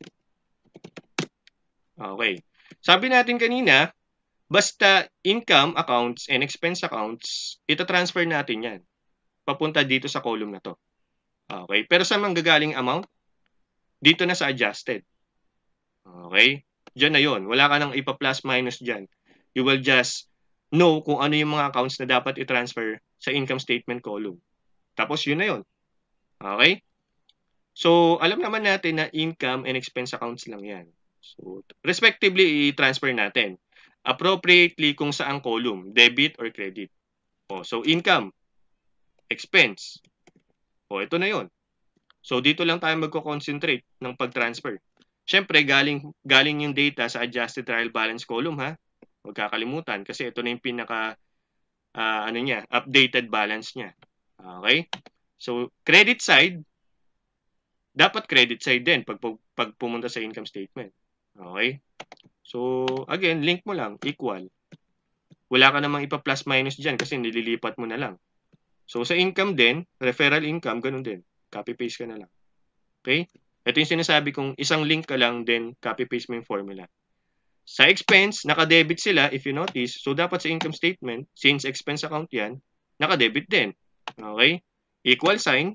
Okay. Sabi natin kanina, basta income accounts and expense accounts, ita-transfer natin yan. Papunta dito sa column na to. Okay? Pero saan manggagaling amount? Dito na sa adjusted. Okay? Diyan na yon. Wala ka nang ipa-plus minus dyan. You will just know kung ano yung mga accounts na dapat i-transfer sa income statement column. Tapos yun na yun. Okay? So, alam naman natin na income and expense accounts lang yan. So, respectively, i-transfer natin. Appropriately kung saang column, debit or credit. O, so, income, expense. O, ito na yon. So, dito lang tayo magko-concentrate ng pag-transfer. Siyempre, galing, galing yung data sa adjusted trial balance column, ha? Huwag kakalimutan kasi ito na yung pinaka, uh, ano niya, updated balance niya. Okay? So, credit side, dapat credit side din pag, pag, pag pumunta sa income statement. Okay? So, again, link mo lang, equal. Wala ka namang ipa-plus minus dyan kasi nililipat mo na lang. So, sa income din, referral income, ganun din. Copy-paste ka na lang. Okay? Ito yung sinasabi kong isang link ka lang, then copy-paste mo yung formula. Sa expense, naka-debit sila, if you notice. So, dapat sa income statement, since expense account yan, naka-debit din. Okay? Equal sign,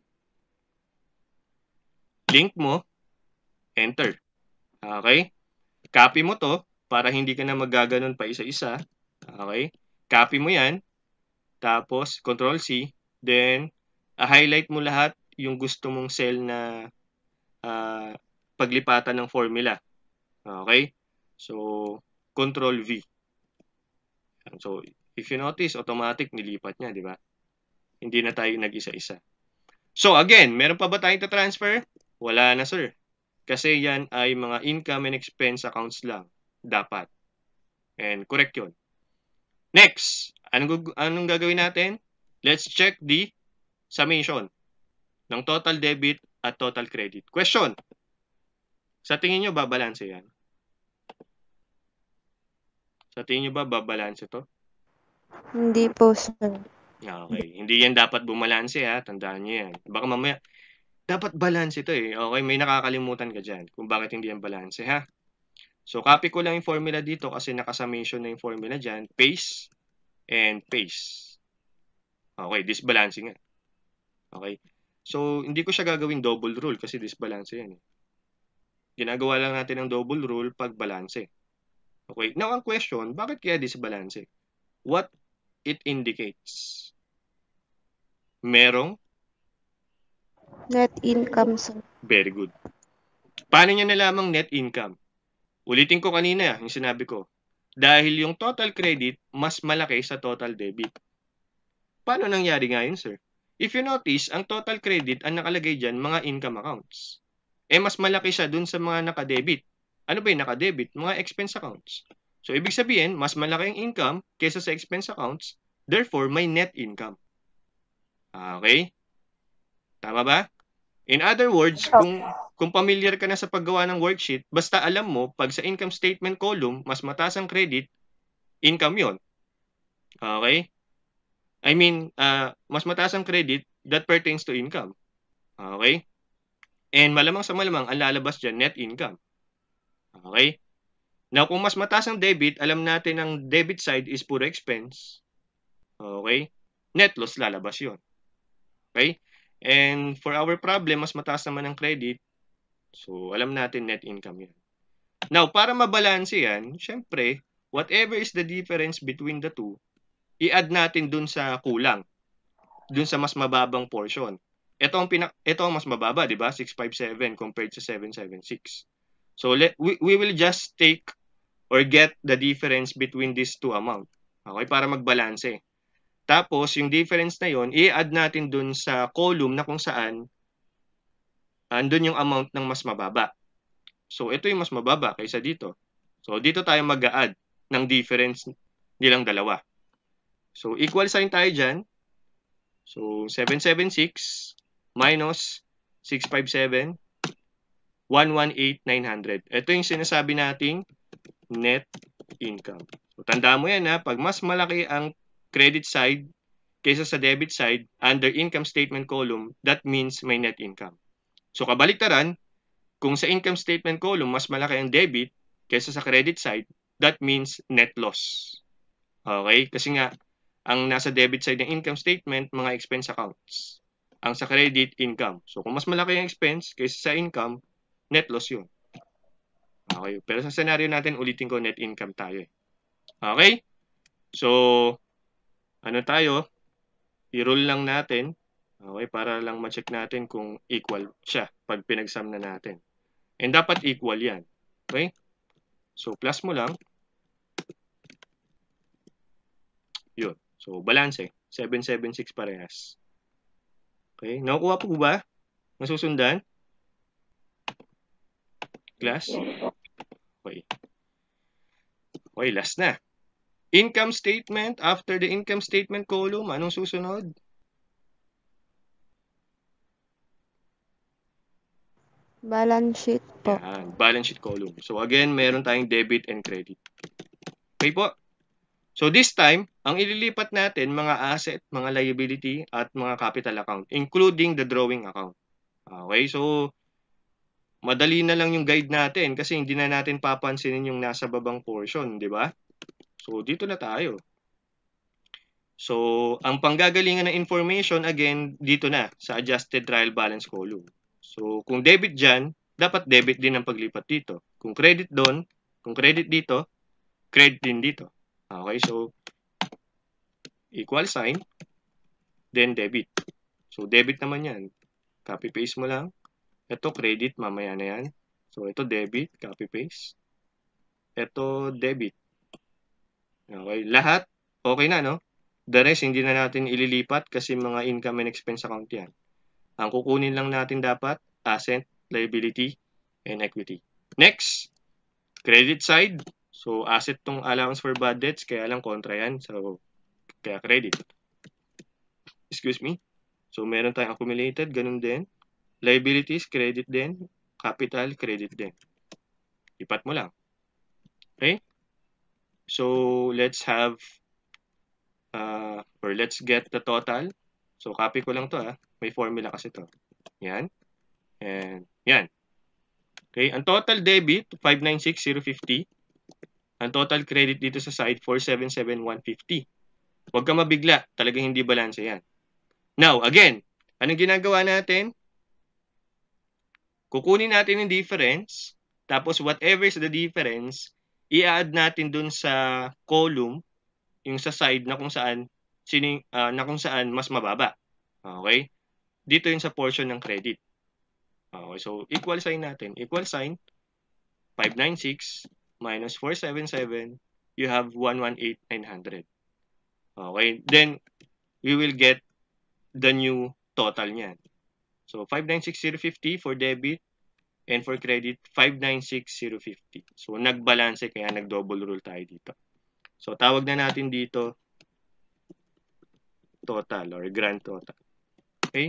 link mo, enter. Okay? Copy mo to para hindi ka na magaganon pa isa-isa. Okay? Copy mo yan. Tapos, control C. Then, highlight mo lahat yung gusto mong cell na uh, paglipatan ng formula. Okay? So, control V. So, if you notice, automatic nilipat niya, di ba? Hindi na tayo nag-isa-isa. So, again, meron pa ba tayong transfer? Wala na, sir. Kasi yan ay mga income and expense accounts lang. Dapat. And correct yun. Next, anong, anong gagawin natin? Let's check the summation ng total debit at total credit. Question. Sa tingin nyo ba balanse yan? Sa tingin nyo ba babalanse to? Hindi po, sir. Okay. Hindi yan dapat bumalanse, ha? Tandaan nyo yan. Baka mamaya, dapat balance ito eh. Okay, may nakakalimutan ka dyan kung bakit hindi yan balance, ha? So, copy ko lang yung formula dito kasi nakasummation na yung formula dyan. Paste and paste. Okay, disbalancing nga. Okay. So, hindi ko siya gagawing double rule kasi disbalance yan eh. Ginagawa lang natin ng double rule pag balance. Okay. Now, ang question, bakit kaya disbalance? What it indicates? Merong Net income, sir. very good. Paano niya nalamang net income? Ulitin ko kanina yung sinabi ko. Dahil yung total credit mas malaki sa total debit. Paano nangyari nga yun, sir? If you notice, ang total credit ang nakalagay dyan, mga income accounts. Eh, mas malaki siya dun sa mga nakadebit. Ano ba yung nakadebit? Mga expense accounts. So, ibig sabihin, mas malaki ang income kaysa sa expense accounts. Therefore, may net income. Okay? Tama ba? In other words, kung, kung familiar ka na sa paggawa ng worksheet, basta alam mo, pag sa income statement column, mas mataas ang credit, income yon. Okay? I mean, uh, mas mataas ang credit, that pertains to income. Okay? And malamang sa malamang, ang lalabas dyan, net income. Okay? Now, kung mas mataas ang debit, alam natin ang debit side is puro expense. Okay? Net loss lalabas yon. Okay? And for our problem, mas mataas naman ang credit. So, alam natin net income yan. Now, para mabalanse yan, syempre, whatever is the difference between the two, i-add natin dun sa kulang. Dun sa mas mababang portion. Ito ang, pinak ito ang mas mababa, di ba? six fifty-seven compared sa seven seventy-six. So, let, we, we will just take or get the difference between these two amount. Okay? Para magbalanse. Tapos, yung difference na yon, i-add natin dun sa column na kung saan andun yung amount ng mas mababa. So, ito yung mas mababa kaysa dito. So, dito tayo mag-a-add ng difference nilang dalawa. So, equal sign tayo dyan. So, seven seventy-six minus six fifty-seven, one hundred eighteen thousand nine hundred. Ito yung sinasabi nating net income. So, tandaan mo yan ha, pag mas malaki ang credit side kaysa sa debit side under income statement column, that means may net income. So, kabaliktaran, kung sa income statement column, mas malaki ang debit kaysa sa credit side, that means net loss. Okay? Kasi nga, ang nasa debit side ng income statement, mga expense accounts. Ang sa credit, income. So, kung mas malaki ang expense kaysa sa income, net loss yun. Okay? Pero sa scenario natin, ulitin ko, net income tayo. Okay? So, ano tayo? I-roll lang natin. Okay? Para lang ma-check natin kung equal siya pag pinag-sum na natin. And dapat equal yan. Okay? So, plus mo lang. Yun. So, balance eh. seven seventy-six parehas. Okay? Nakukuha po ba? Nasusundan? Class? Okay. Okay, last na. Income statement. After the income statement column, anong susunod? Balance sheet po. Yan, balance sheet column. So again, meron tayong debit and credit. Okay po? So this time, ang ililipat natin, mga asset, mga liability, at mga capital account, including the drawing account. Okay, so madali na lang yung guide natin kasi hindi na natin papansinin yung nasa babang portion, di ba? So dito na tayo. So, ang panggagalingan ng information, again, dito na, sa adjusted trial balance column. So, kung debit dyan, dapat debit din ang paglipat dito. Kung credit doon, kung credit dito, credit din dito. Okay, so, equal sign, then debit. So, debit naman yan. Copy-paste mo lang. Ito, credit, mamaya na yan. So, ito, debit, copy-paste. Ito, debit. Okay, lahat, okay na, no? The rest, hindi na natin ililipat kasi mga income and expense account yan. Ang kukunin lang natin dapat, asset, liability, and equity. Next, credit side. So, asset tong allowance for bad debts, kaya lang kontra yan. So, kaya credit. Excuse me. So, meron tayong accumulated, ganun din. Liabilities, credit din. Capital, credit din. Ipat mo lang. Okay? So, let's have, uh, or let's get the total. So, copy ko lang to ah. May formula kasi to. Yan. And yan. Okay, ang total debit, five ninety-six thousand fifty. Ang total credit dito sa side, four seventy-seven thousand one hundred fifty. Huwag ka mabigla, talagang hindi balanse yan. Now, again, anong ginagawa natin? Kukunin natin yung difference, tapos whatever is the difference, i-add natin dun sa column, yung sa side na kung saan, sining, uh, na kung saan mas mababa. Okay? Dito yung sa portion ng credit. Okay, so equal sign natin. Equal sign, five ninety-six minus four seventy-seven, you have one hundred eighteen thousand nine hundred. Okay, then we will get the new total niyan. So five ninety-six thousand fifty for debit and for credit, five ninety-six thousand fifty. So nagbalanse kaya nag-double rule tayo dito. So tawag na natin dito total or grand total. Okay?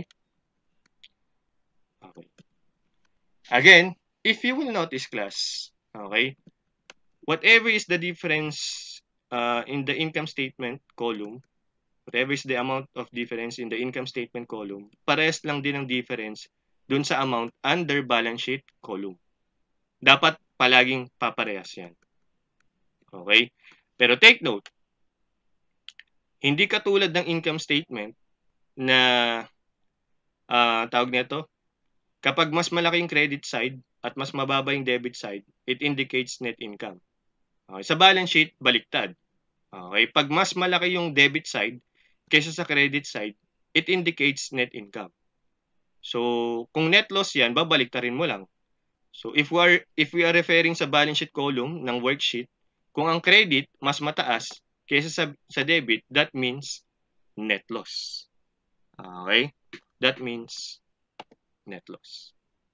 Okay. Again, if you will notice class, okay, whatever is the difference uh, in the income statement column, whatever is the amount of difference in the income statement column, parehas lang din ang difference dun sa amount under balance sheet column. Dapat palaging paparehas yan. Okay? Pero take note, hindi katulad ng income statement na uh, tawag nito, kapag mas malaki yung credit side at mas mababa yung debit side, it indicates net income. Okay, sa balance sheet, baliktad. Okay, pag mas malaki yung debit side kaysa sa credit side, it indicates net income. So, kung net loss yan, babaliktarin mo lang. So, if we are if we are referring sa balance sheet column ng worksheet, kung ang credit mas mataas kaysa sa, sa debit, that means net loss. Okay? That means net loss.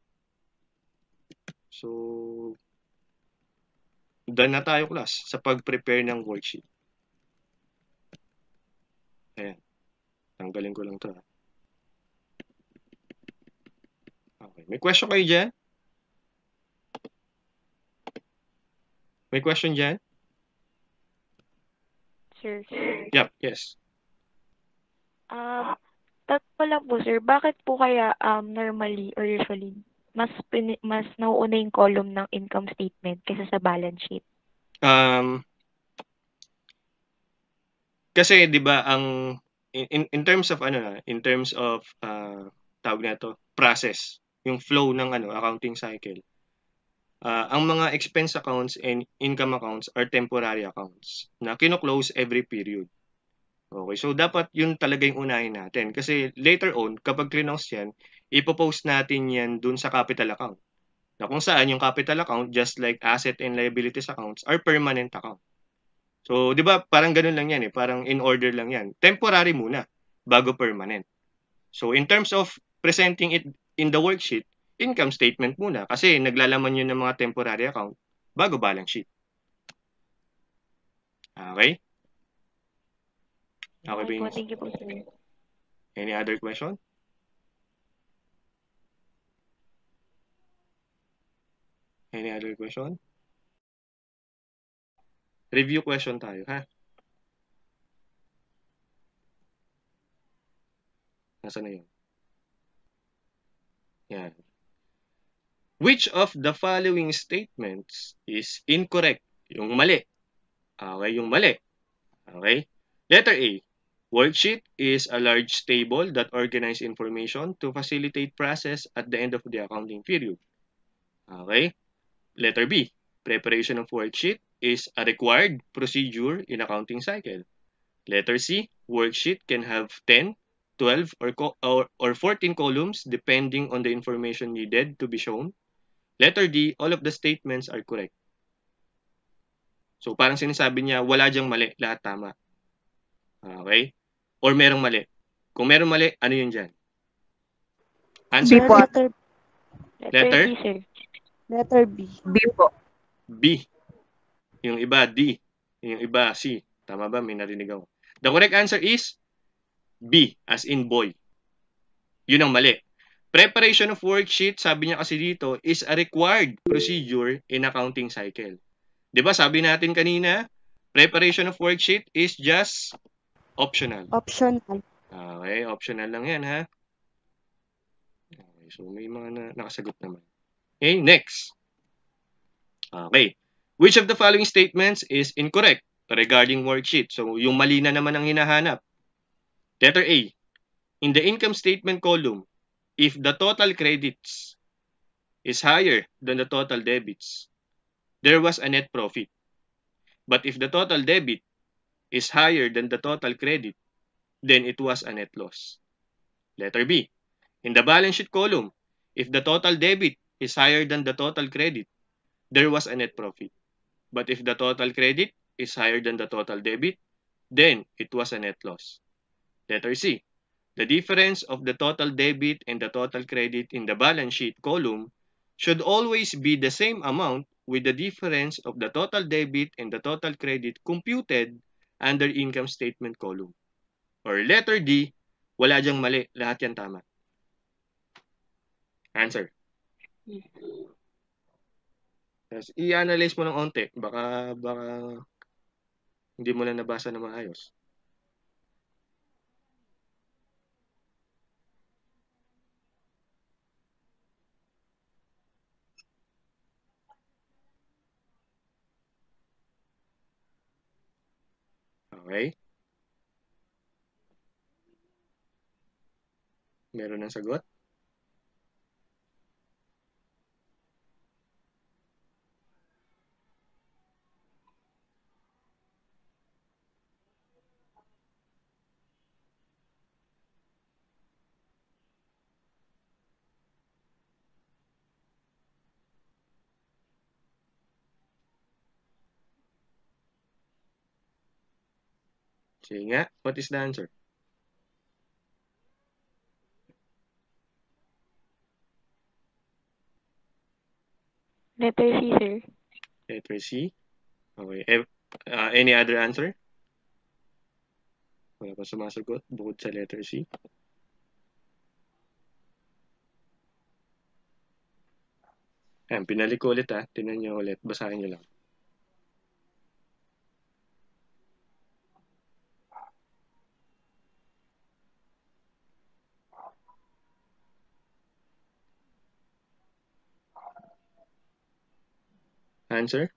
So, done na tayo class sa pag-prepare ng worksheet. Ayan. Tanggalin ko lang to. Ha? Okay. May question kayo dyan? May question dyan? Sir. Yep, yes. Um, tatlo lang po, sir. Bakit po kaya um normally or usually mas pini mas nauuna yung column ng income statement kaysa sa balance sheet? Um, kasi 'di ba ang in, in in terms of ano na, in terms of uh, tawag na to, process, yung flow ng ano, accounting cycle. Uh, ang mga expense accounts and income accounts are temporary accounts na kino-close every period. Okay, so dapat yun talaga yung unahin natin kasi later on kapag close yan, ipo-post natin yan dun sa capital account. Na kung saan yung capital account just like asset and liabilities accounts are permanent account. So, 'di ba, parang ganoon lang 'yan eh, parang in order lang 'yan. Temporary muna bago permanent. So, in terms of presenting it in the worksheet, income statement muna kasi naglalaman 'yun ng mga temporary account bago balance sheet. Okay? Okay ba Okay po, yun? thank you po, sir. Any other question? Any other question? Review question tayo, ha? Nasaan na yun? Yan. Which of the following statements is incorrect? Yung mali. Okay, yung mali. Okay? Letter A. Worksheet is a large table that organizes information to facilitate process at the end of the accounting period. Okay? Letter B. Preparation of worksheet is a required procedure in accounting cycle. Letter C. Worksheet can have ten, twelve, or, or, or fourteen columns depending on the information needed to be shown. Letter D. All of the statements are correct. So parang sinasabi niya, wala diyang mali, lahat tama. Okay? Or merong mali. Kung merong mali, ano yun dyan? Answer? Sir, letter, Letter Letter? D, sir. letter B. B po. B. Yung iba, D. Yung iba, C. Tama ba? May narinig ako. The correct answer is B, as in boy. Yun ang mali. Preparation of worksheet, sabi niya kasi dito, is a required procedure in accounting cycle. Di ba sabi natin kanina, preparation of worksheet is just optional. Optional. Okay, optional lang yan ha. Okay, so may mga na, nakasagot naman. Okay, next. Okay. Which of the following statements is incorrect regarding worksheet? So, yung mali na naman ang hinahanap. Letter A. In the income statement column, if the total credits is higher than the total debits, there was a net profit. But if the total debit is higher than the total credit, then it was a net loss. Letter B. In the balance sheet column, if the total debit is higher than the total credit, there was a net profit. But if the total credit is higher than the total debit, then it was a net loss. Letter C. The difference of the total debit and the total credit in the balance sheet column should always be the same amount with the difference of the total debit and the total credit computed under income statement column. Or letter D, wala diyang mali, lahat yan tama. Answer. Yes, i-analyze mo ng onte, baka baka hindi mo lang nabasa na maayos. Okay? Meron ng sagot? Sige nga, what is the answer? Letter C, sir. Letter C. Okay. Uh, any other answer? Wala pa sumasagot bukod sa letter C. Ayan, pinalik ko ulit ha. Tingnan nyo ulit. Basahin nyo lang. Answer?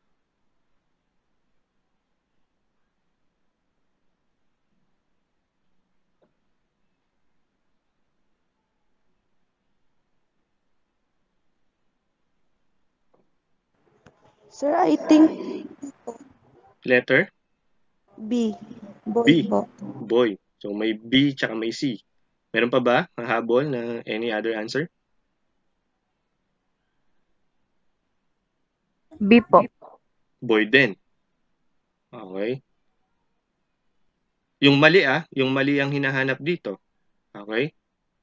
Sir, I think Letter? B. Boy B. po. Boy. So may B tsaka may C. Meron pa ba mahabol na any other answer? B po. Boy din. Okay. Yung mali ah, yung mali ang hinahanap dito. Okay?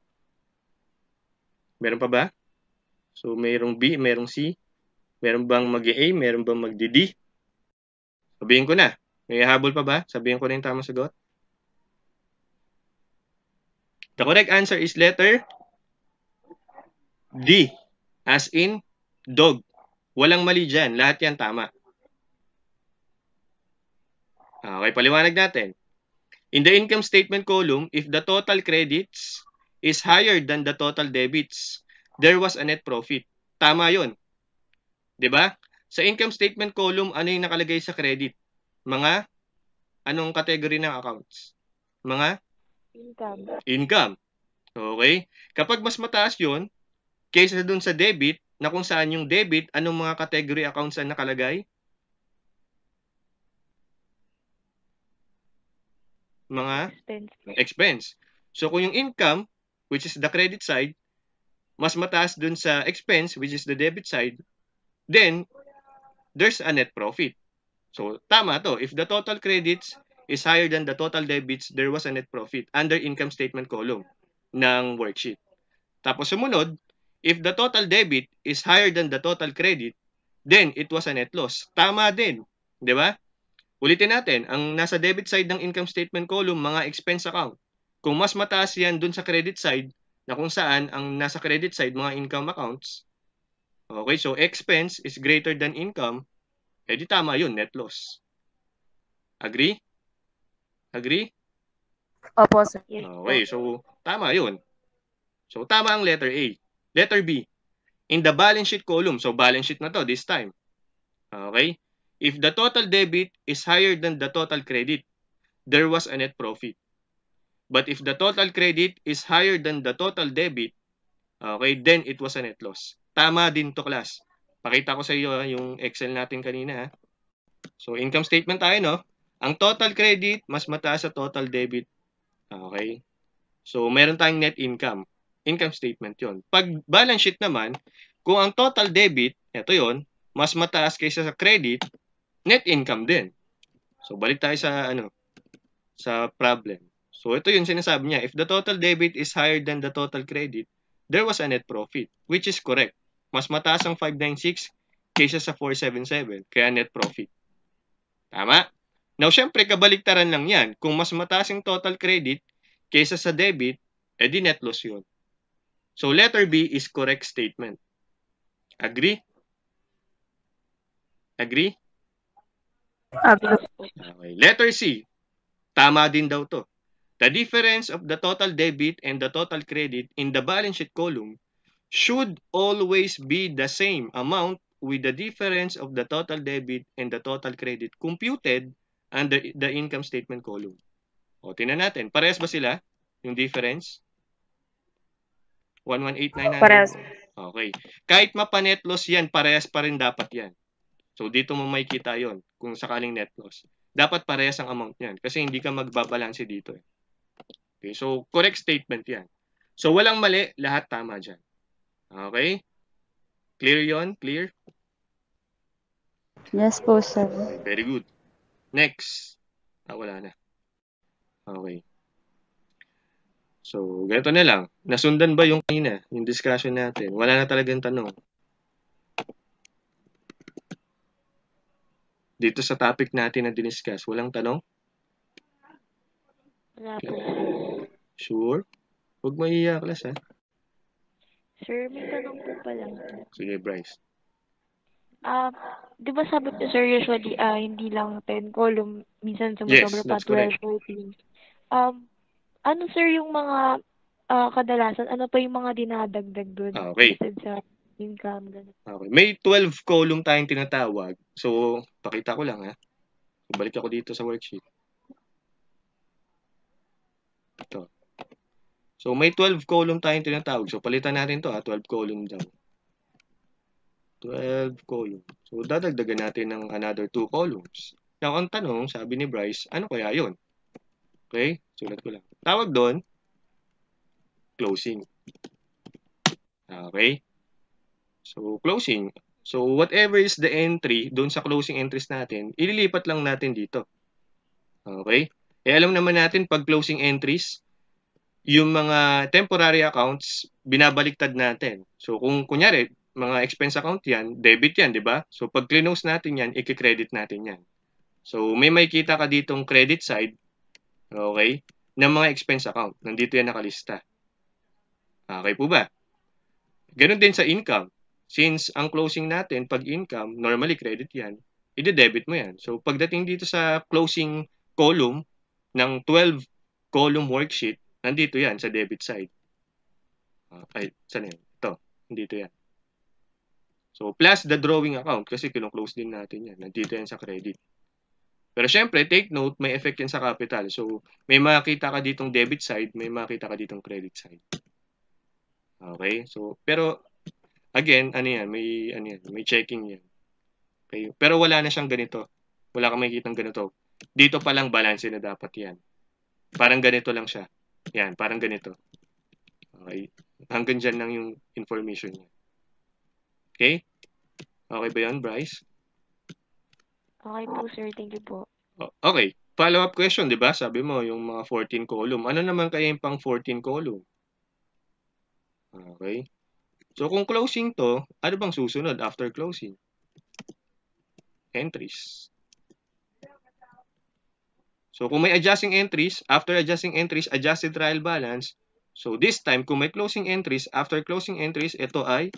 Meron pa ba? So mayroong B, mayroong C. Meron bang mag-A, meron bang mag-D? Sabihin ko na. May habol pa ba? Sabihin ko na yung tamang sagot. The correct answer is letter D. As in, dog. Walang mali dyan. Lahat yan tama. Okay, paliwanag natin. In the income statement column, if the total credits is higher than the total debits, there was a net profit. Tama yun. Diba? Sa income statement column, ano yung nakalagay sa credit? Mga, anong category ng accounts? Mga? Income. Income. Okay? Kapag mas mataas yun, kaysa dun sa debit, na kung saan yung debit, anong mga category accounts ang nakalagay? Mga Expense. expense. So kung yung income, which is the credit side, mas mataas dun sa expense, which is the debit side, then there's a net profit. So tama to. If the total credits is higher than the total debits, there was a net profit under income statement column ng worksheet. Tapos sumunod, if the total debit is higher than the total credit, then it was a net loss. Tama din. Di ba? Ulitin natin, ang nasa debit side ng income statement column, mga expense account. Kung mas mataas yan dun sa credit side, na kung saan ang nasa credit side, mga income accounts, okay, so expense is greater than income, edi tama yun, net loss. Agree? Agree? Opo, sir. Yes po. Okay, so tama yun. So tama ang letter A. Letter B, in the balance sheet column, so balance sheet na to this time. Okay? If the total debit is higher than the total credit, there was a net profit. But if the total credit is higher than the total debit, okay, then it was a net loss. Tama din to, class. Pakita ko sa iyo yung Excel natin kanina. So income statement tayo, no? Ang total credit mas mataas sa total debit. Okay? So meron tayong net income. Income statement yon. Pag balance sheet naman, kung ang total debit, ito yon, mas mataas kaysa sa credit, net income din. So balik tayo sa ano, sa problem. So ito yung sinasabi niya, if the total debit is higher than the total credit, there was a net profit, which is correct. Mas mataas ang five ninety-six kaysa sa four seventy-seven, kaya net profit. Tama? Now, syempre, kabaliktaran lang yan. Kung mas mataas yung total credit kaysa sa debit, edi net loss yun. So, letter B is correct statement. Agree? Agree? Agree. Okay. Letter C, tama din daw to. The difference of the total debit and the total credit in the balance sheet column should always be the same amount with the difference of the total debit and the total credit computed under the income statement column. O, tingnan natin. Parehas ba sila? Yung difference? one hundred eighteen thousand nine hundred? Parehas. Okay. Kahit mapanet loss yan, parehas pa rin dapat yan. So, dito mo makikita yon kung sakaling net loss. Dapat parehas ang amount yan kasi hindi ka magbabalanse dito. Eh. Okay, so correct statement yan. So, walang mali, lahat tama dyan. Okay? Clear yon? Clear? Yes po, sir. Very good. Next. Ah, wala na. Okay. So, ganito na lang. Nasundan ba yung kanina, yung discussion natin? Wala na talagang tanong. Dito sa topic natin na diniscuss, walang tanong? Wala po, sir. Sure? Huwag mahiya, class, ha? Sir, may tanong po pala. Sige, Bryce. Ah, di ba sabi niyo, sir, usually, ah, hindi lang ten column, minsan Yes, sumusobra pa that's correct. twelve, fourteen. Um, ano, sir, yung mga ah, kadalasan, ano pa yung mga dinadagdag dun? Ah, okay. Instead sa income, ganun. Okay. May twelve column tayong tinatawag. So, pakita ko lang, ha? Balik ako dito sa worksheet. Ito. So, may twelve column tayong tinatawag. So, palitan natin to, ha? twelve column daw. twelve column. So, dadagdagan natin ng another two columns. Now, ang tanong, sabi ni Bryce, ano kaya yun? Okay? Sulat ko lang. Tawag doon, closing. Okay? So, closing. So, whatever is the entry doon sa closing entries natin, ililipat lang natin dito. Okay? Eh, alam naman natin, pag closing entries, yung mga temporary accounts, binabaliktad natin. So, kung kunyari, mga expense account yan, debit yan, di ba? So, pag clinose natin yan, i-credit natin yan. So, may makikita ka ditong credit side, okay, ng mga expense account. Nandito yan nakalista. Okay po ba? Ganun din sa income. Since ang closing natin, pag income, normally credit yan, i-debit mo yan. So, pagdating dito sa closing column ng twelve column worksheet, nandito yan sa debit side. Uh, ay, saan yan? Ito. Nandito yan. So, plus the drawing account kasi kino-close din natin yan. Nandito yan sa credit. Pero syempre, take note, may effect yan sa capital. So, may makita ka ditong debit side, may makita ka ditong credit side. Okay? So, pero, again, ano yan, may, ano yan, may checking yan. Okay? Pero wala na siyang ganito. Wala kang makikitang ganito. Dito pa lang balance na dapat yan. Parang ganito lang siya. Yan, parang ganito. Okay? Hanggang dyan lang yung information niya. Okay? Okay ba yun, Bryce? Okay po, sir. Thank you po. Okay. Follow-up question, di ba? Sabi mo, yung mga fourteen column. Ano naman kaya yung pang fourteen column? Okay. So, kung closing to, ano bang susunod after closing? Entries. So, kung may adjusting entries, after adjusting entries, adjusted trial balance. So, this time, kung may closing entries, after closing entries, ito ay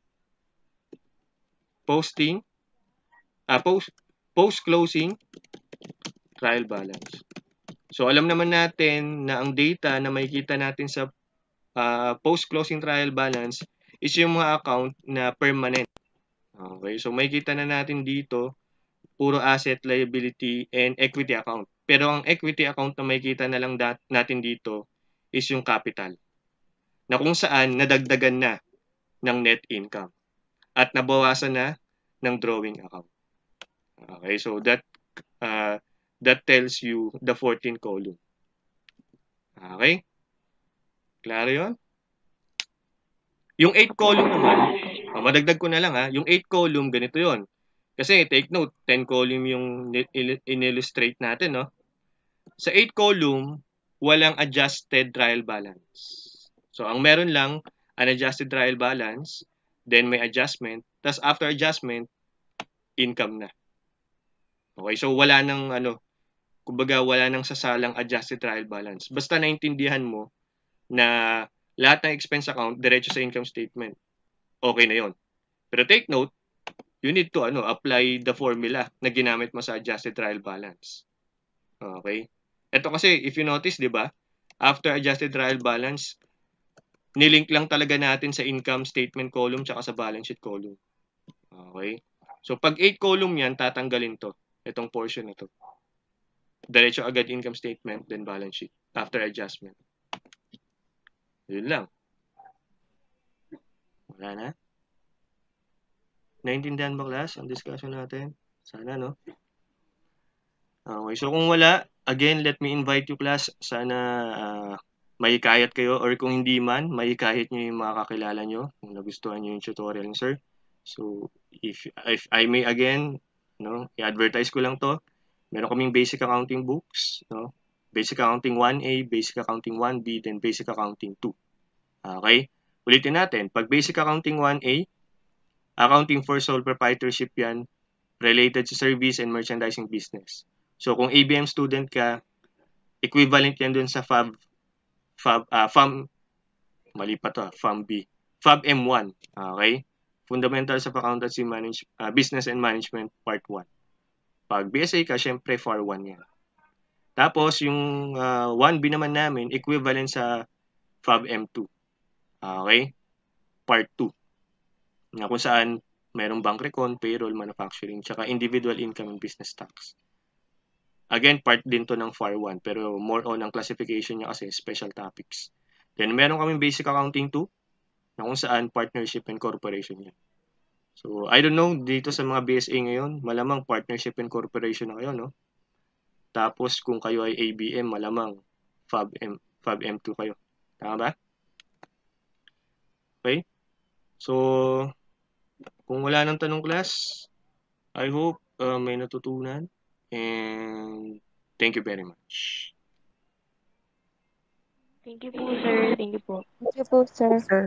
posting, ah, post, post-closing trial balance. So, alam naman natin na ang data na makikita natin sa uh, post-closing trial balance is yung mga account na permanent. Okay, so makikita na natin dito, puro asset, liability, and equity account. Pero ang equity account na makikita na lang natin dito is yung capital. Na kung saan nadagdagan na ng net income. At nabawasan na ng drawing account. Okay, so that uh, that tells you the fourteen column. Okay? Klaro yun? Yung eight column naman, oh, madagdag ko na lang ha, yung eight column, ganito yon. Kasi take note, ten column yung in-illustrate natin, no? Sa eight column, walang adjusted trial balance. So, ang meron lang, unadjusted trial balance, then may adjustment, tas after adjustment, income na. Okay, so wala nang ano, kumbaga wala nang sasalang adjusted trial balance. Basta naintindihan mo na lahat ng expense account diretso sa income statement. Okay na 'yon. Pero take note, you need to ano, apply the formula na ginamit mo sa adjusted trial balance. Okay? Ito kasi if you notice, 'di ba? After adjusted trial balance, nilink lang talaga natin sa income statement column tsaka sa balance sheet column. Okay? So pag eight column 'yan, tatanggalin 'to. Itong portion na 'to. Diretso agad income statement, then balance sheet after adjustment. Yun lang. Wala na? Naintindihan ba, class, ang discussion natin? Sana, no? Okay, so kung wala, again, let me invite you, class. Sana uh, maikayat kayo, or kung hindi man, maikayat nyo yung mga kakilala nyo kung nagustuhan nyo yung tutorial ng sir. So, if, if I may again, no, i-advertise ko lang to. Meron kaming basic accounting books, no? Basic accounting one A, basic accounting one B, then basic accounting two. Okay? Ulitin natin. Pag basic accounting one A, accounting for sole proprietorship yan, related sa service and merchandising business. So, kung A B M student ka, equivalent yan dun sa Fab, Fab, ah, FAM, mali pa to, ah, FAM B. Fab M one, okay? Fundamentals of Accountancy Manage, ah, Business and Management Part one. Pag B S A ka, syempre F A R one yan. Tapos, yung ah, one B naman namin, equivalent sa Fab M two. Okay? Part two. Na kung saan merong bank recon, payroll, manufacturing, tsaka individual income and business tax. Again, part din to ng F A R one, pero more on ang classification niya kasi special topics. Then, meron kaming basic accounting two, na kung saan partnership and corporation yan. So, I don't know, dito sa mga B S A ngayon, malamang partnership and corporation na kayo, no? Tapos, kung kayo ay A B M, malamang Fab M, Fab M two kayo. Tama ba? Okay? So, kung wala nang tanong class, I hope uh, may natutunan. And thank you very much. Thank you po, sir. Thank you po. Thank you po, sir. Sir.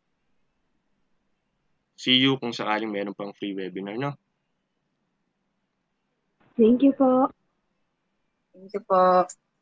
See you kung sakaling meron pang free webinar, no? Thank you po. Thank you po.